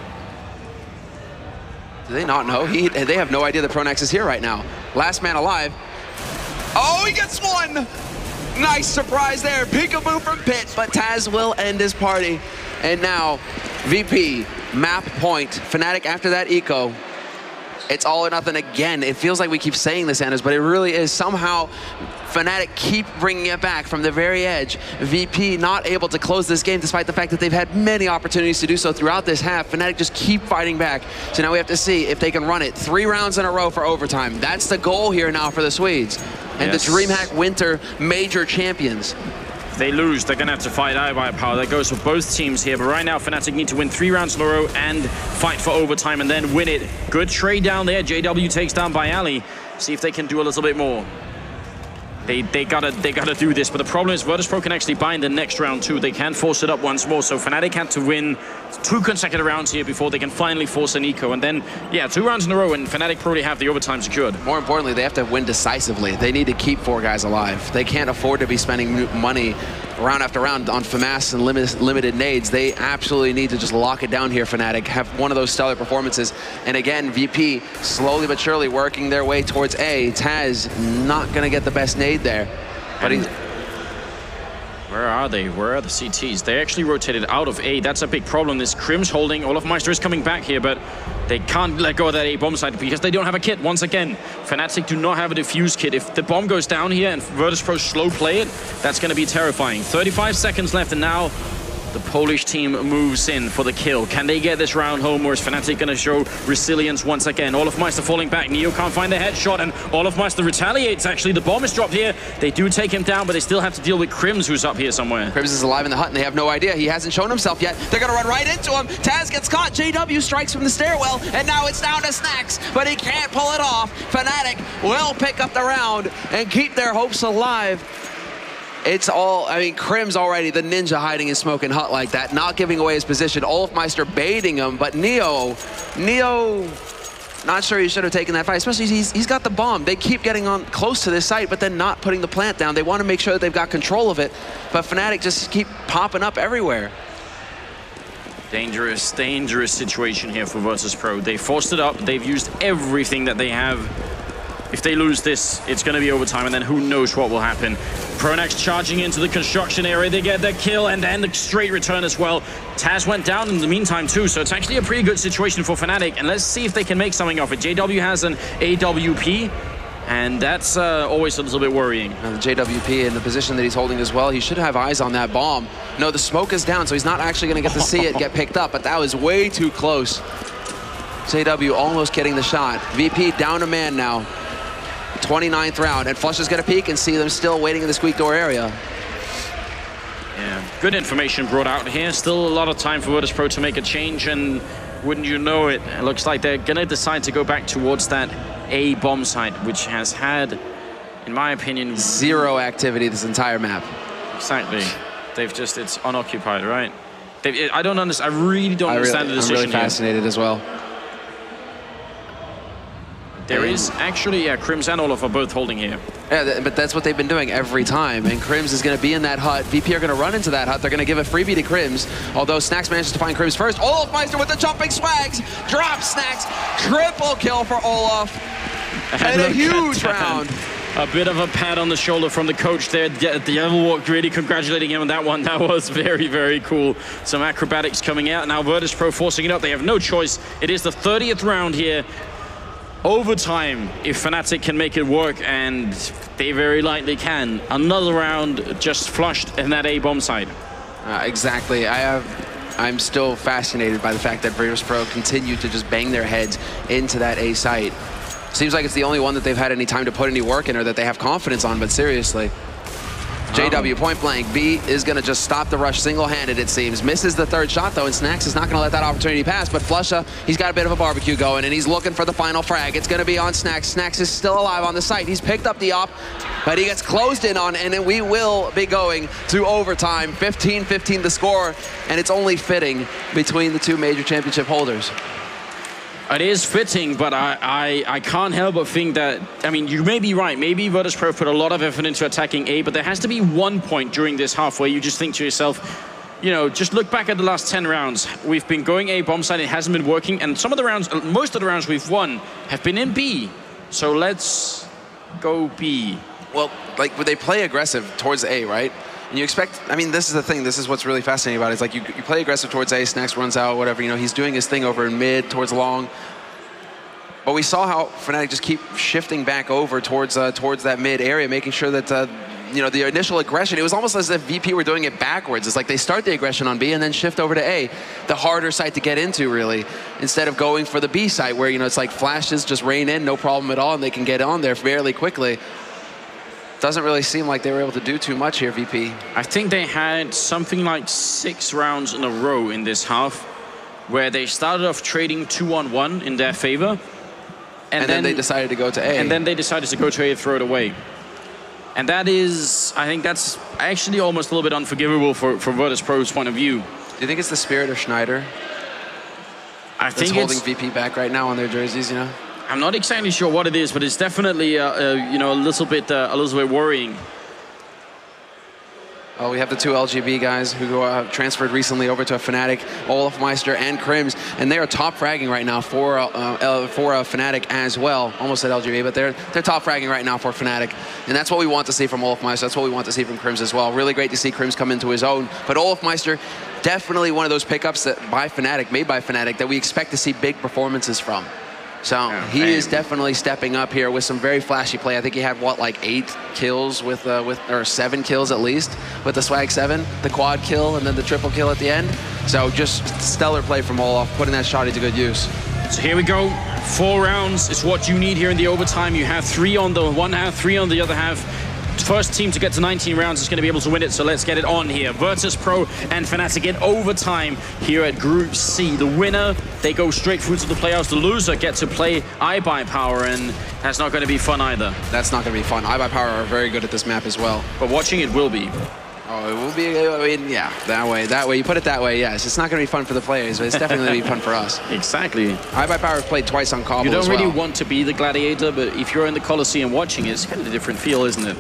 Do they not know? He, they have no idea that Pronax is here right now. Last man alive. Oh, he gets one! Nice surprise there. Peekaboo from Pit, but Taz will end his party. And now, V P, map point. Fnatic after that eco. It's all or nothing again. It feels like we keep saying this, Anders, but it really is. Somehow, Fnatic keep bringing it back from the very edge. V P not able to close this game despite the fact that they've had many opportunities to do so throughout this half. Fnatic just keep fighting back. So now we have to see if they can run it three rounds in a row for overtime. That's the goal here now for the Swedes. And yes, the DreamHack Winter major champions. If they lose, they're going to have to fight iBio power. That goes for both teams here. But right now, Fnatic need to win three rounds in a row and fight for overtime and then win it. Good trade down there. J W takes down Bayali. See if they can do a little bit more. They, they gotta they gotta do this, but the problem is virtus.pro can actually bind the next round too. They can force it up once more, so Fnatic had to win two consecutive rounds here before they can finally force an eco. And then, yeah, two rounds in a row, and Fnatic probably have the overtime secured. More importantly, they have to win decisively. They need to keep four guys alive. They can't afford to be spending money round after round on FAMAS and limit, limited nades. They absolutely need to just lock it down here, Fnatic. Have one of those stellar performances. And again, V P slowly but surely working their way towards A. Taz not going to get the best nade there. But he's... Where are they? Where are the C Ts? They actually rotated out of A. That's a big problem. This Krims holding. olofmeister is coming back here, but they can't let go of that A bomb site because they don't have a kit. Once again, Fnatic do not have a defuse kit. If the bomb goes down here and virtus.pro slow play it, that's going to be terrifying. thirty-five seconds left, and now The Polish team moves in for the kill. Can they get this round home, or is Fnatic going to show resilience once again? Olofmeister falling back. Neo can't find the headshot, and Olofmeister retaliates, actually. The bomb is dropped here. They do take him down, but they still have to deal with Crims, who's up here somewhere. Crims is alive in the hut, and they have no idea. He hasn't shown himself yet. They're going to run right into him. Taz gets caught. J W strikes from the stairwell, and now it's down to Snacks, but he can't pull it off. Fnatic will pick up the round and keep their hopes alive. It's all, I mean, Crims already, the ninja hiding in smoking hut like that, not giving away his position. Olofmeister baiting him, but Neo, Neo, not sure he should have taken that fight, especially he's, he's got the bomb. They keep getting on close to this site, but then not putting the plant down. They want to make sure that they've got control of it, but Fnatic just keep popping up everywhere. Dangerous, dangerous situation here for Virtus Pro. They forced it up. They've used everything that they have. If they lose this, it's going to be overtime, and then who knows what will happen. Pronax charging into the construction area. They get the kill, and then the straight return as well. Taz went down in the meantime, too, so it's actually a pretty good situation for Fnatic, and let's see if they can make something of it. J W has an A W P, and that's uh, always a little bit worrying. And J W P in the position that he's holding as well, he should have eyes on that bomb. No, the smoke is down, so he's not actually going to get to see it get picked up, but that was way too close. J W almost getting the shot. V P down a man now. twenty-ninth round, and Flush is going to peek and see them still waiting in the squeak door area. Yeah, good information brought out here. Still a lot of time for Virtus Pro to make a change, and wouldn't you know it, it looks like they're going to decide to go back towards that A bomb site, which has had, in my opinion, zero activity this entire map. Exactly. They've just, it's unoccupied, right? They've, I don't understand, I really don't I understand really, the decision I'm really fascinated here. as well. There is actually, yeah, Crims and Olof are both holding here. Yeah, th but that's what they've been doing every time. And Crims is going to be in that hut. V P are going to run into that hut. They're going to give a freebie to Crims. Although Snacks manages to find Crims first. Olofmeister with the jumping swags. Drops Snacks. Triple kill for Olof. And, and a huge round. A bit of a pat on the shoulder from the coach there. The other walk really congratulating him on that one. That was very, very cool. Some acrobatics coming out. Now Virtus Pro forcing it up. They have no choice. It is the thirtieth round here. Overtime, if Fnatic can make it work, and they very likely can. Another round just flushed in that A bomb side. Uh, exactly. I have. I'm still fascinated by the fact that Virtus Pro continue to just bang their heads into that A site. Seems like it's the only one that they've had any time to put any work in, or that they have confidence on. But seriously, J W point blank. B is going to just stop the rush single-handed, it seems. Misses the third shot, though, and Snacks is not going to let that opportunity pass. But Flusha, he's got a bit of a barbecue going, and he's looking for the final frag. It's going to be on Snacks. Snacks is still alive on the site. He's picked up the op, but he gets closed in on, and then we will be going to overtime. fifteen fifteen the score, and it's only fitting between the two major championship holders. It is fitting, but I, I, I can't help but think that, I mean, you may be right. Maybe Virtus Pro put a lot of effort into attacking A, but there has to be one point during this half where you just think to yourself, you know, just look back at the last ten rounds. We've been going A bomb side, it hasn't been working, and some of the rounds, most of the rounds we've won have been in B. So let's go B. Well, like, they play aggressive towards A, right? And you expect, I mean, this is the thing, this is what's really fascinating about it. It's like you, you play aggressive towards A, Snacks runs out, whatever, you know, he's doing his thing over in mid, towards long. But we saw how Fnatic just keep shifting back over towards uh, towards that mid area, making sure that, uh, you know, the initial aggression, it was almost as if V P were doing it backwards. It's like they start the aggression on B and then shift over to A, the harder site to get into, really, instead of going for the B site where, you know, it's like flashes just rain in, no problem at all, and they can get on there fairly quickly. Doesn't really seem like they were able to do too much here, V P. I think they had something like six rounds in a row in this half where they started off trading two on one in their favor. And, and then, then they decided to go to A. And then they decided to go to A and throw it away. And that is, I think that's actually almost a little bit unforgivable for, from Virtus Pro's point of view. Do you think it's the spirit of Schneider? I that's think holding it's, V P back right now on their jerseys, you know? I'm not exactly sure what it is, but it's definitely, uh, uh, you know, a little bit, uh, a little bit worrying. Oh, we have the two L G B guys who uh, transferred recently over to a Fnatic, Olofmeister and Crims, and they are top fragging right now for uh, uh, for a Fnatic as well. Almost said L G B, but they're they're top fragging right now for Fnatic, and that's what we want to see from Olofmeister. That's what we want to see from Crims as well. Really great to see Crims come into his own, but Olofmeister, definitely one of those pickups that by Fnatic, made by Fnatic, that we expect to see big performances from. So yeah, he man. is definitely stepping up here with some very flashy play. I think he had, what, like eight kills with, uh, with or seven kills at least with the Swag seven, the quad kill, and then the triple kill at the end. So just stellar play from Olaf, putting that shot into good use. So here we go. Four rounds is what you need here in the overtime. You have three on the one half, three on the other half. First team to get to nineteen rounds is going to be able to win it, so let's get it on here. virtus.pro and Fnatic in overtime here at Group C. The winner, they go straight through to the playoffs. The loser gets to play iBuyPower, and that's not going to be fun either. That's not going to be fun. iBuyPower are very good at this map as well. But watching it will be. Oh, it will be, I mean, yeah, that way, that way. You put it that way, yes. It's not going to be fun for the players, but it's definitely going to be fun for us. Exactly. iBuyPower played twice on Cobble You don't as really well. want to be the gladiator, but if you're in the Coliseum watching it, it's kind of a different feel, isn't it?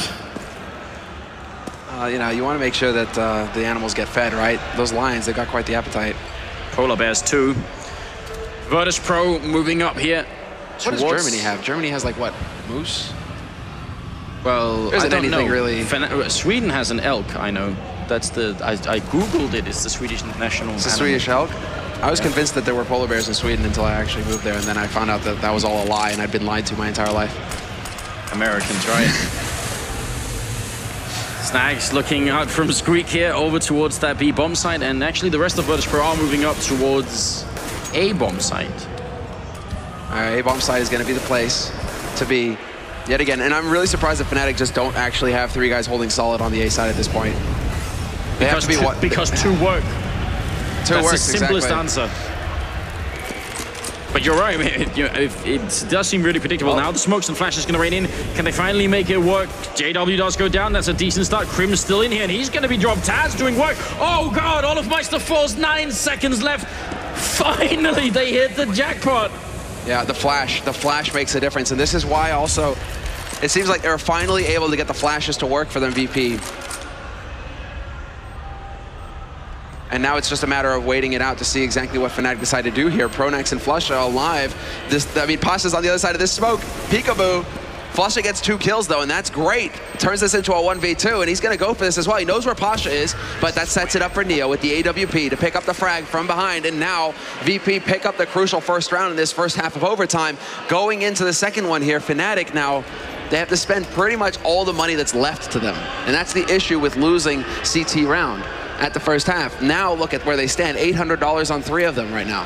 Uh, you know, you want to make sure that uh, the animals get fed, right? Those lions, they've got quite the appetite. Polar bears too. virtus.pro moving up here. What does Germany have? Germany has like what? Moose? Well, There isn't I don't anything know. really. Fen Sweden has an elk, I know. That's the, I, I Googled it, it's the Swedish national It's a animal. Swedish elk? I was convinced that there were polar bears in Sweden until I actually moved there, and then I found out that that was all a lie, and I'd been lied to my entire life. Americans, right? Snags looking out from Squeak here over towards that B bomb site, and actually the rest of virtus.pro are moving up towards A bomb site. All right, A bomb site is going to be the place to be yet again, and I'm really surprised that Fnatic just don't actually have three guys holding solid on the A side at this point. They Because, have to be two, what? because two work. Two That's works, the simplest exactly. answer. But you're right, it, you know, it, it does seem really predictable. Well, now the smokes and flashes going to rain in. Can they finally make it work? J W does go down. That's a decent start. Krim's still in here, and he's going to be dropped. Taz doing work. Oh, God, olofmeister falls. Nine seconds left. Finally, they hit the jackpot. Yeah, the flash. The flash makes a difference, and this is why also it seems like they're finally able to get the flashes to work for them V P. And now it's just a matter of waiting it out to see exactly what Fnatic decide to do here. Pronax and Flusha alive. This, I mean, Pasha's on the other side of this smoke. Peekaboo. Flusha gets two kills though, and that's great. Turns this into a one v two, and he's gonna go for this as well. He knows where Pasha is, but that sets it up for Neo with the A W P to pick up the frag from behind, and now V P pick up the crucial first round in this first half of overtime. Going into the second one here, Fnatic now, they have to spend pretty much all the money that's left to them. And that's the issue with losing C T round at the first half. Now look at where they stand, eight hundred dollars on three of them right now.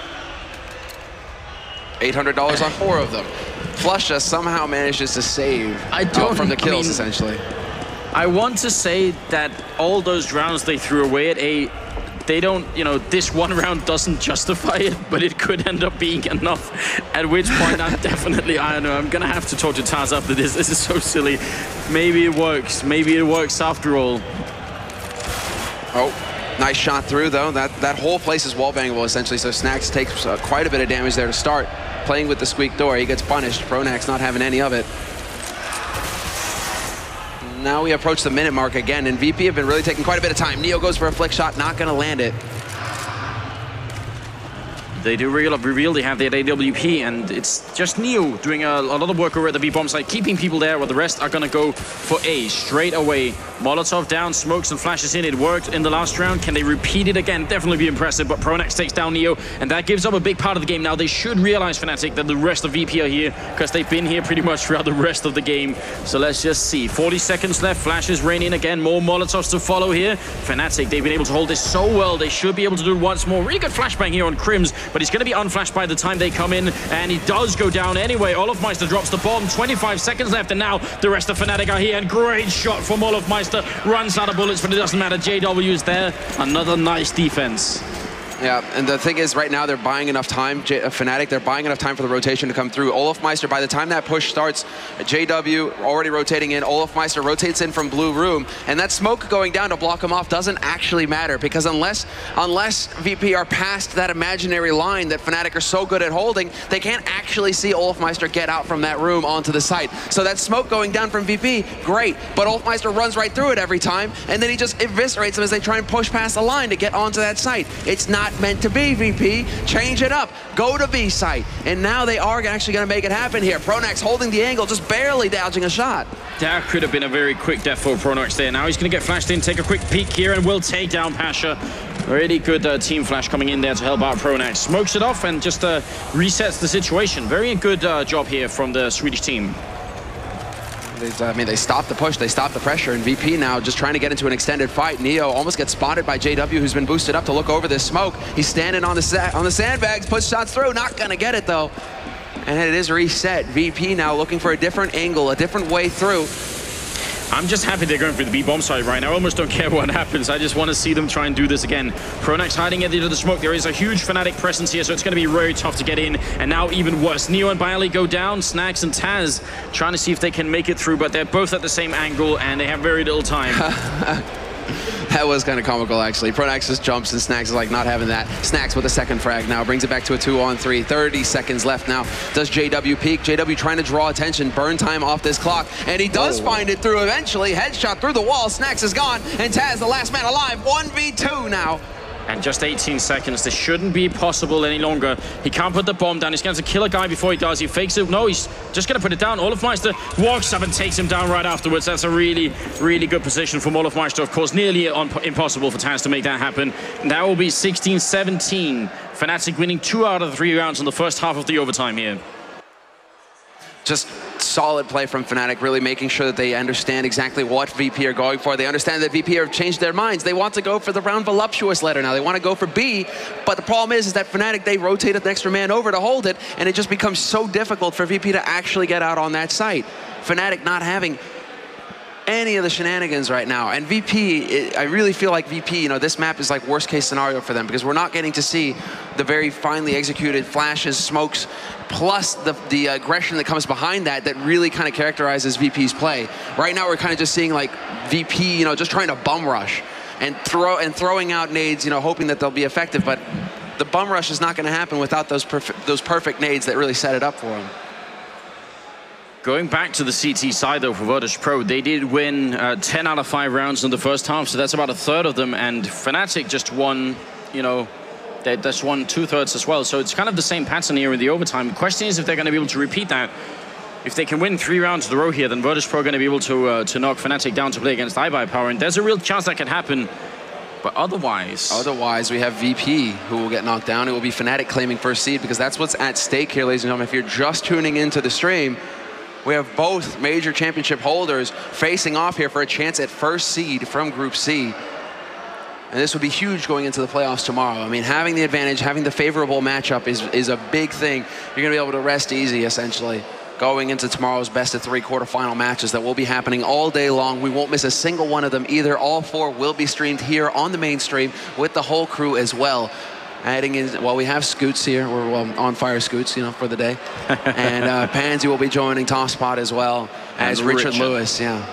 eight hundred dollars on four of them. Flusha somehow manages to save I don't, uh, from the kills, I mean, essentially. I want to say that all those rounds they threw away at A, they don't, you know, this one round doesn't justify it, but it could end up being enough. At which point I'm definitely, I don't know, I'm gonna have to talk to Taz after this. This is so silly. Maybe it works. Maybe it works after all. Oh, nice shot through though. That that whole place is wall bangable essentially, so Snax takes uh, quite a bit of damage there to start. Playing with the squeak door, he gets punished. Pronax not having any of it. Now we approach the minute mark again, and V P have been really taking quite a bit of time. Neo goes for a flick shot, not gonna land it. They do reveal, reveal they have the A W P, and it's just Neo doing a, a lot of work over at the B bomb site, keeping people there, while the rest are gonna go for A straight away. Molotov down, smokes and flashes in. It worked in the last round. Can they repeat it again? Definitely be impressive, but Pronax takes down Neo, and that gives up a big part of the game. Now they should realize, Fnatic, that the rest of V P are here, because they've been here pretty much throughout the rest of the game. So let's just see. forty seconds left, flashes rain in again, more Molotovs to follow here. Fnatic, they've been able to hold this so well. They should be able to do it once more. Really good flashbang here on Krims, but he's going to be unflashed by the time they come in, and he does go down anyway. olofmeister drops the bomb, twenty-five seconds left, and now the rest of Fnatic are here, and great shot from olofmeister. Runs out of bullets, but it doesn't matter. J W is there. Another nice defense. Yeah, and the thing is, right now they're buying enough time, J uh, Fnatic, they're buying enough time for the rotation to come through. olofmeister, by the time that push starts, J W already rotating in, olofmeister rotates in from blue room, and that smoke going down to block him off doesn't actually matter, because unless unless V P are past that imaginary line that Fnatic are so good at holding, they can't actually see olofmeister get out from that room onto the site. So that smoke going down from V P, great, but olofmeister runs right through it every time, and then he just eviscerates them as they try and push past the line to get onto that site. It's not meant to be, V P. Change it up. Go to B site. And now they are actually going to make it happen here. Pronax holding the angle, just barely dodging a shot. That could have been a very quick death for Pronax there. Now he's going to get flashed in, take a quick peek here, and will take down Pasha. Really good uh, team flash coming in there to help out Pronax. Smokes it off and just uh, resets the situation. Very good uh, job here from the Swedish team. I mean, they stopped the push, they stopped the pressure, and V P now just trying to get into an extended fight. Neo almost gets spotted by J W, who's been boosted up to look over this smoke. He's standing on the sa on the sandbags, puts shots through, not gonna get it though. And it is reset. V P now looking for a different angle, a different way through. I'm just happy they're going for the B-bomb side right now. I almost don't care what happens. I just want to see them try and do this again. Pronax hiding at the end of the smoke. There is a huge Fnatic presence here, so it's going to be very tough to get in. And now even worse. Neo and Bailey go down. Snags and Taz trying to see if they can make it through, but they're both at the same angle, and they have very little time. That was kind of comical, actually. Pronax just jumps, and Snags is like not having that. Snags with a second frag now, brings it back to a two on three. thirty seconds left now. Does J W peek? J W trying to draw attention, burn time off this clock, and he does oh. find it through eventually. Headshot through the wall. Snags is gone, and Taz, the last man alive, one v two now. And just eighteen seconds. This shouldn't be possible any longer. He can't put the bomb down. He's going to kill a guy before he does. He fakes it. No, he's just going to put it down. Olofmeister walks up and takes him down right afterwards. That's a really, really good position from Olofmeister. Of course, nearly impossible for Taz to make that happen. And that will be sixteen seventeen. Fnatic winning two out of the three rounds in the first half of the overtime here. Just solid play from Fnatic, really making sure that they understand exactly what V P are going for. They understand that V P have changed their minds. They want to go for the round voluptuous letter now. They want to go for B, but the problem is, is that Fnatic, they rotated the extra man over to hold it, and it just becomes so difficult for V P to actually get out on that site. Fnatic not having any of the shenanigans right now. And V P, it, I really feel like V P, you know, this map is like worst case scenario for them, because we're not getting to see the very finely executed flashes, smokes, plus the, the aggression that comes behind that, that really kind of characterizes V P's play. Right now, we're kind of just seeing like V P, you know, just trying to bum rush and throw and throwing out nades, you know, hoping that they'll be effective. But the bum rush is not going to happen without those perfect, those perfect nades that really set it up for them. Going back to the C T side, though, for virtus.pro, they did win uh, ten out of five rounds in the first half, so that's about a third of them, and Fnatic just won, you know, they just won two-thirds as well, so it's kind of the same pattern here in the overtime. The question is if they're going to be able to repeat that. If they can win three rounds in a row here, then virtus.pro are going to be able to, uh, to knock Fnatic down to play against iBuyPower, and there's a real chance that can happen. But otherwise... Otherwise, we have V P who will get knocked down. It will be Fnatic claiming first seed, because that's what's at stake here, ladies and gentlemen. If you're just tuning into the stream, we have both major championship holders facing off here for a chance at first seed from Group C. And this would be huge going into the playoffs tomorrow. I mean, having the advantage, having the favorable matchup is, is a big thing. You're going to be able to rest easy, essentially, going into tomorrow's best of three quarterfinal matches that will be happening all day long. We won't miss a single one of them either. All four will be streamed here on the main stream with the whole crew as well. Adding in, well, we have Scoots here. We're well, on fire Scoots, you know, for the day. And uh, Pansy will be joining Tosspot as well as and Richard, Richard Lewis, yeah.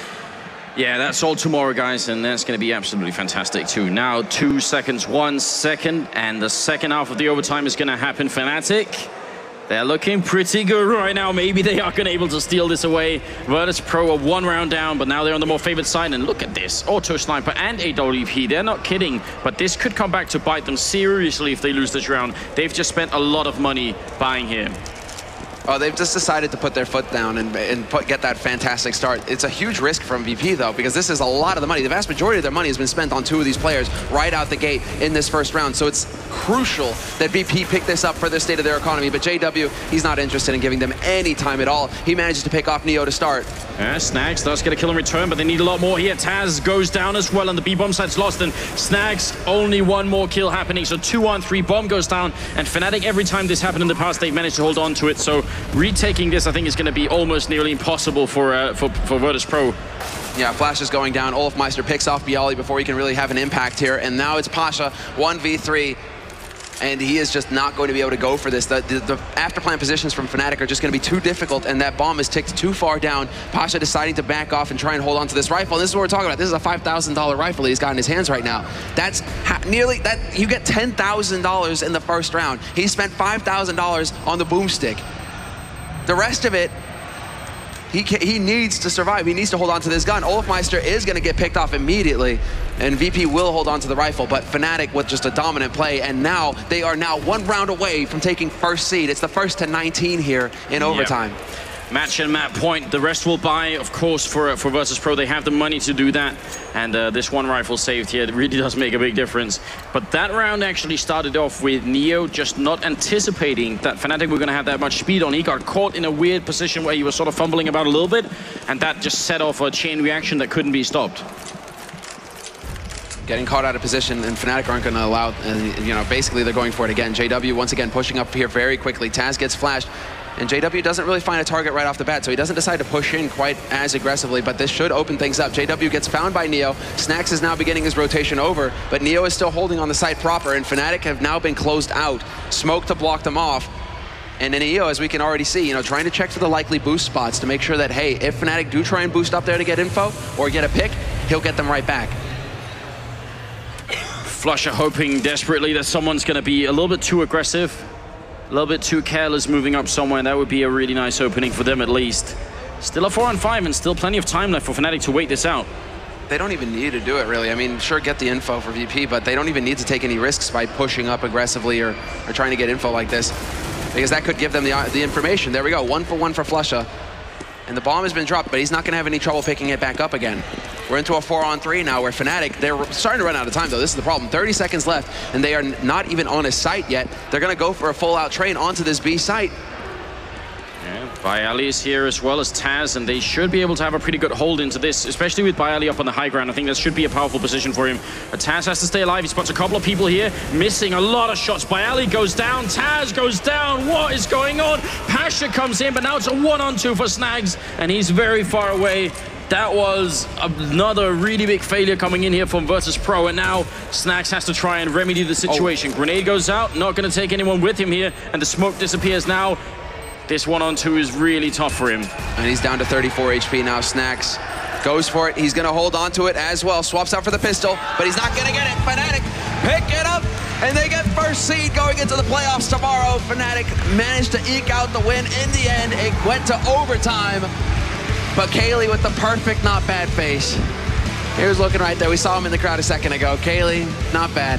Yeah, that's all tomorrow, guys, and that's going to be absolutely fantastic, too. Now, two seconds, one second, and the second half of the overtime is going to happen. Fnatic, they're looking pretty good right now. Maybe they are going to be able to steal this away. virtus.pro are one round down, but now they're on the more favored side. And look at this, Auto Sniper and A W P. They're not kidding, but this could come back to bite them seriously if they lose this round. They've just spent a lot of money buying here. Oh, they've just decided to put their foot down and, and put, get that fantastic start. It's a huge risk from V P, though, because this is a lot of the money. The vast majority of their money has been spent on two of these players right out the gate in this first round. So it's crucial that V P pick this up for the state of their economy. But J W, he's not interested in giving them any time at all. He manages to pick off Neo to start. Yeah, Snags does get a kill in return, but they need a lot more here. Taz goes down as well, and the B-bomb side's lost, and Snags, only one more kill happening. So two on three, bomb goes down, and Fnatic, every time this happened in the past, they've managed to hold on to it. So retaking this, I think, is going to be almost nearly impossible for uh, for, for virtus.pro. Yeah, Flash is going down. Olofmeister picks off Bialy before he can really have an impact here, and now it's Pasha, one v three. And he is just not going to be able to go for this. The, the, the after-plan positions from Fnatic are just going to be too difficult, and that bomb is ticked too far down. Pasha deciding to back off and try and hold on to this rifle. And this is what we're talking about. This is a five thousand dollar rifle that he's got in his hands right now. That's nearly, that you get ten thousand dollars in the first round. He spent five thousand dollars on the boomstick. The rest of it, he, he needs to survive. He needs to hold on to this gun. Olofmeister is going to get picked off immediately, and V P will hold on to the rifle, but Fnatic with just a dominant play, and now they are now one round away from taking first seed. It's the first to nineteen here in overtime. Yeah. match and map point. The rest will buy, of course, for for Virtus Pro. They have the money to do that. And uh, this one rifle saved here, it really does make a big difference. But that round actually started off with Neo just not anticipating that Fnatic were going to have that much speed on. He got caught in a weird position where he was sort of fumbling about a little bit, and that just set off a chain reaction that couldn't be stopped. Getting caught out of position, and Fnatic aren't going to allow, uh, you know, basically they're going for it again. J W once again pushing up here very quickly. Taz gets flashed, and J W doesn't really find a target right off the bat, so he doesn't decide to push in quite as aggressively, but this should open things up. J W gets found by Neo. Snax is now beginning his rotation over, but Neo is still holding on the site proper, and Fnatic have now been closed out. Smoke to block them off. And then Neo, as we can already see, you know, trying to check for the likely boost spots to make sure that, hey, if Fnatic do try and boost up there to get info or get a pick, he'll get them right back. Flusha hoping desperately that someone's going to be a little bit too aggressive, a little bit too careless moving up somewhere. That would be a really nice opening for them at least. Still a four on five and still plenty of time left for Fnatic to wait this out. They don't even need to do it, really. I mean, sure, get the info for V P, but they don't even need to take any risks by pushing up aggressively or, or trying to get info like this, because that could give them the, the information. There we go, one for one for Flusha. And the bomb has been dropped, but he's not going to have any trouble picking it back up again. We're into a four on three now where Fnatic, they're starting to run out of time, though. This is the problem. thirty seconds left, and they are not even on a site yet. They're going to go for a full-out train onto this B site. Yeah, Bayali is here as well as Taz, and they should be able to have a pretty good hold into this, especially with Bayali up on the high ground. I think that should be a powerful position for him. But Taz has to stay alive. He spots a couple of people here, missing a lot of shots. Bayali goes down, Taz goes down. What is going on? Pasha comes in, but now it's a one-on-two for Snags, and he's very far away. That was another really big failure coming in here from Virtus Pro, and now Snags has to try and remedy the situation. Oh. Grenade goes out, not going to take anyone with him here, and the smoke disappears now. This one-on-two is really tough for him. And he's down to thirty-four H P now. Snags goes for it. He's going to hold on to it as well. Swaps out for the pistol, but he's not going to get it. Fnatic pick it up, and they get first seed going into the playoffs tomorrow. Fnatic managed to eke out the win in the end. It went to overtime, but Kaylee with the perfect, not bad face. He was looking right there. We saw him in the crowd a second ago. Kaylee, not bad.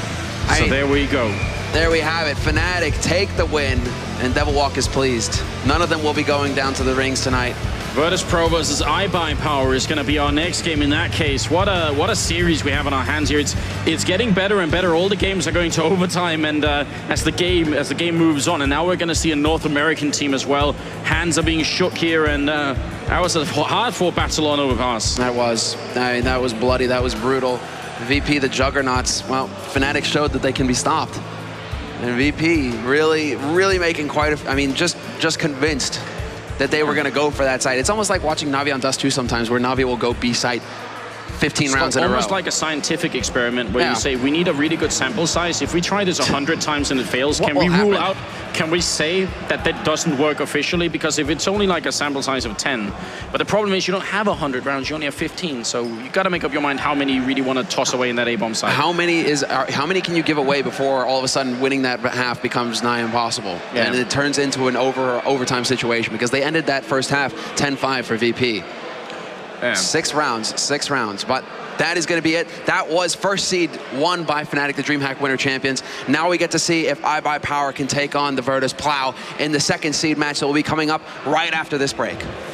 So I, there we go. There we have it. Fnatic take the win, and Devil Walk is pleased. None of them will be going down to the rings tonight. Virtus Pro versus iBuyPower is going to be our next game in that case. What a what a series we have on our hands here. It's it's getting better and better. All the games are going to overtime, and uh, as the game as the game moves on, and now we're going to see a North American team as well. Hands are being shook here, and uh, that was a hard-fought battle on Overpass. That was. I mean, that was bloody. That was brutal. V P, the Juggernauts. Well, Fnatic showed that they can be stopped. And V P really, really making quite a, I mean, just just convinced that they were going to go for that site. It's almost like watching Navi on Dust two sometimes, where Navi will go B site fifteen it's rounds in a row. Almost like a scientific experiment where yeah. you say, we need a really good sample size. If we try this a hundred times and it fails, what can we rule happen? out, can we say that that doesn't work officially? Because if it's only like a sample size of ten, but the problem is you don't have a hundred rounds, you only have fifteen. So you got to make up your mind how many you really want to toss away in that A-bomb site. How many is, how many can you give away before all of a sudden winning that half becomes nigh impossible? Yeah. And it turns into an over overtime situation, because they ended that first half ten five for V P. Yeah. Six rounds, six rounds, but that is going to be it. That was first seed won by Fnatic, the DreamHack Winter Champions. Now we get to see if iBuyPower can take on the Virtus Plow in the second seed match that will be coming up right after this break.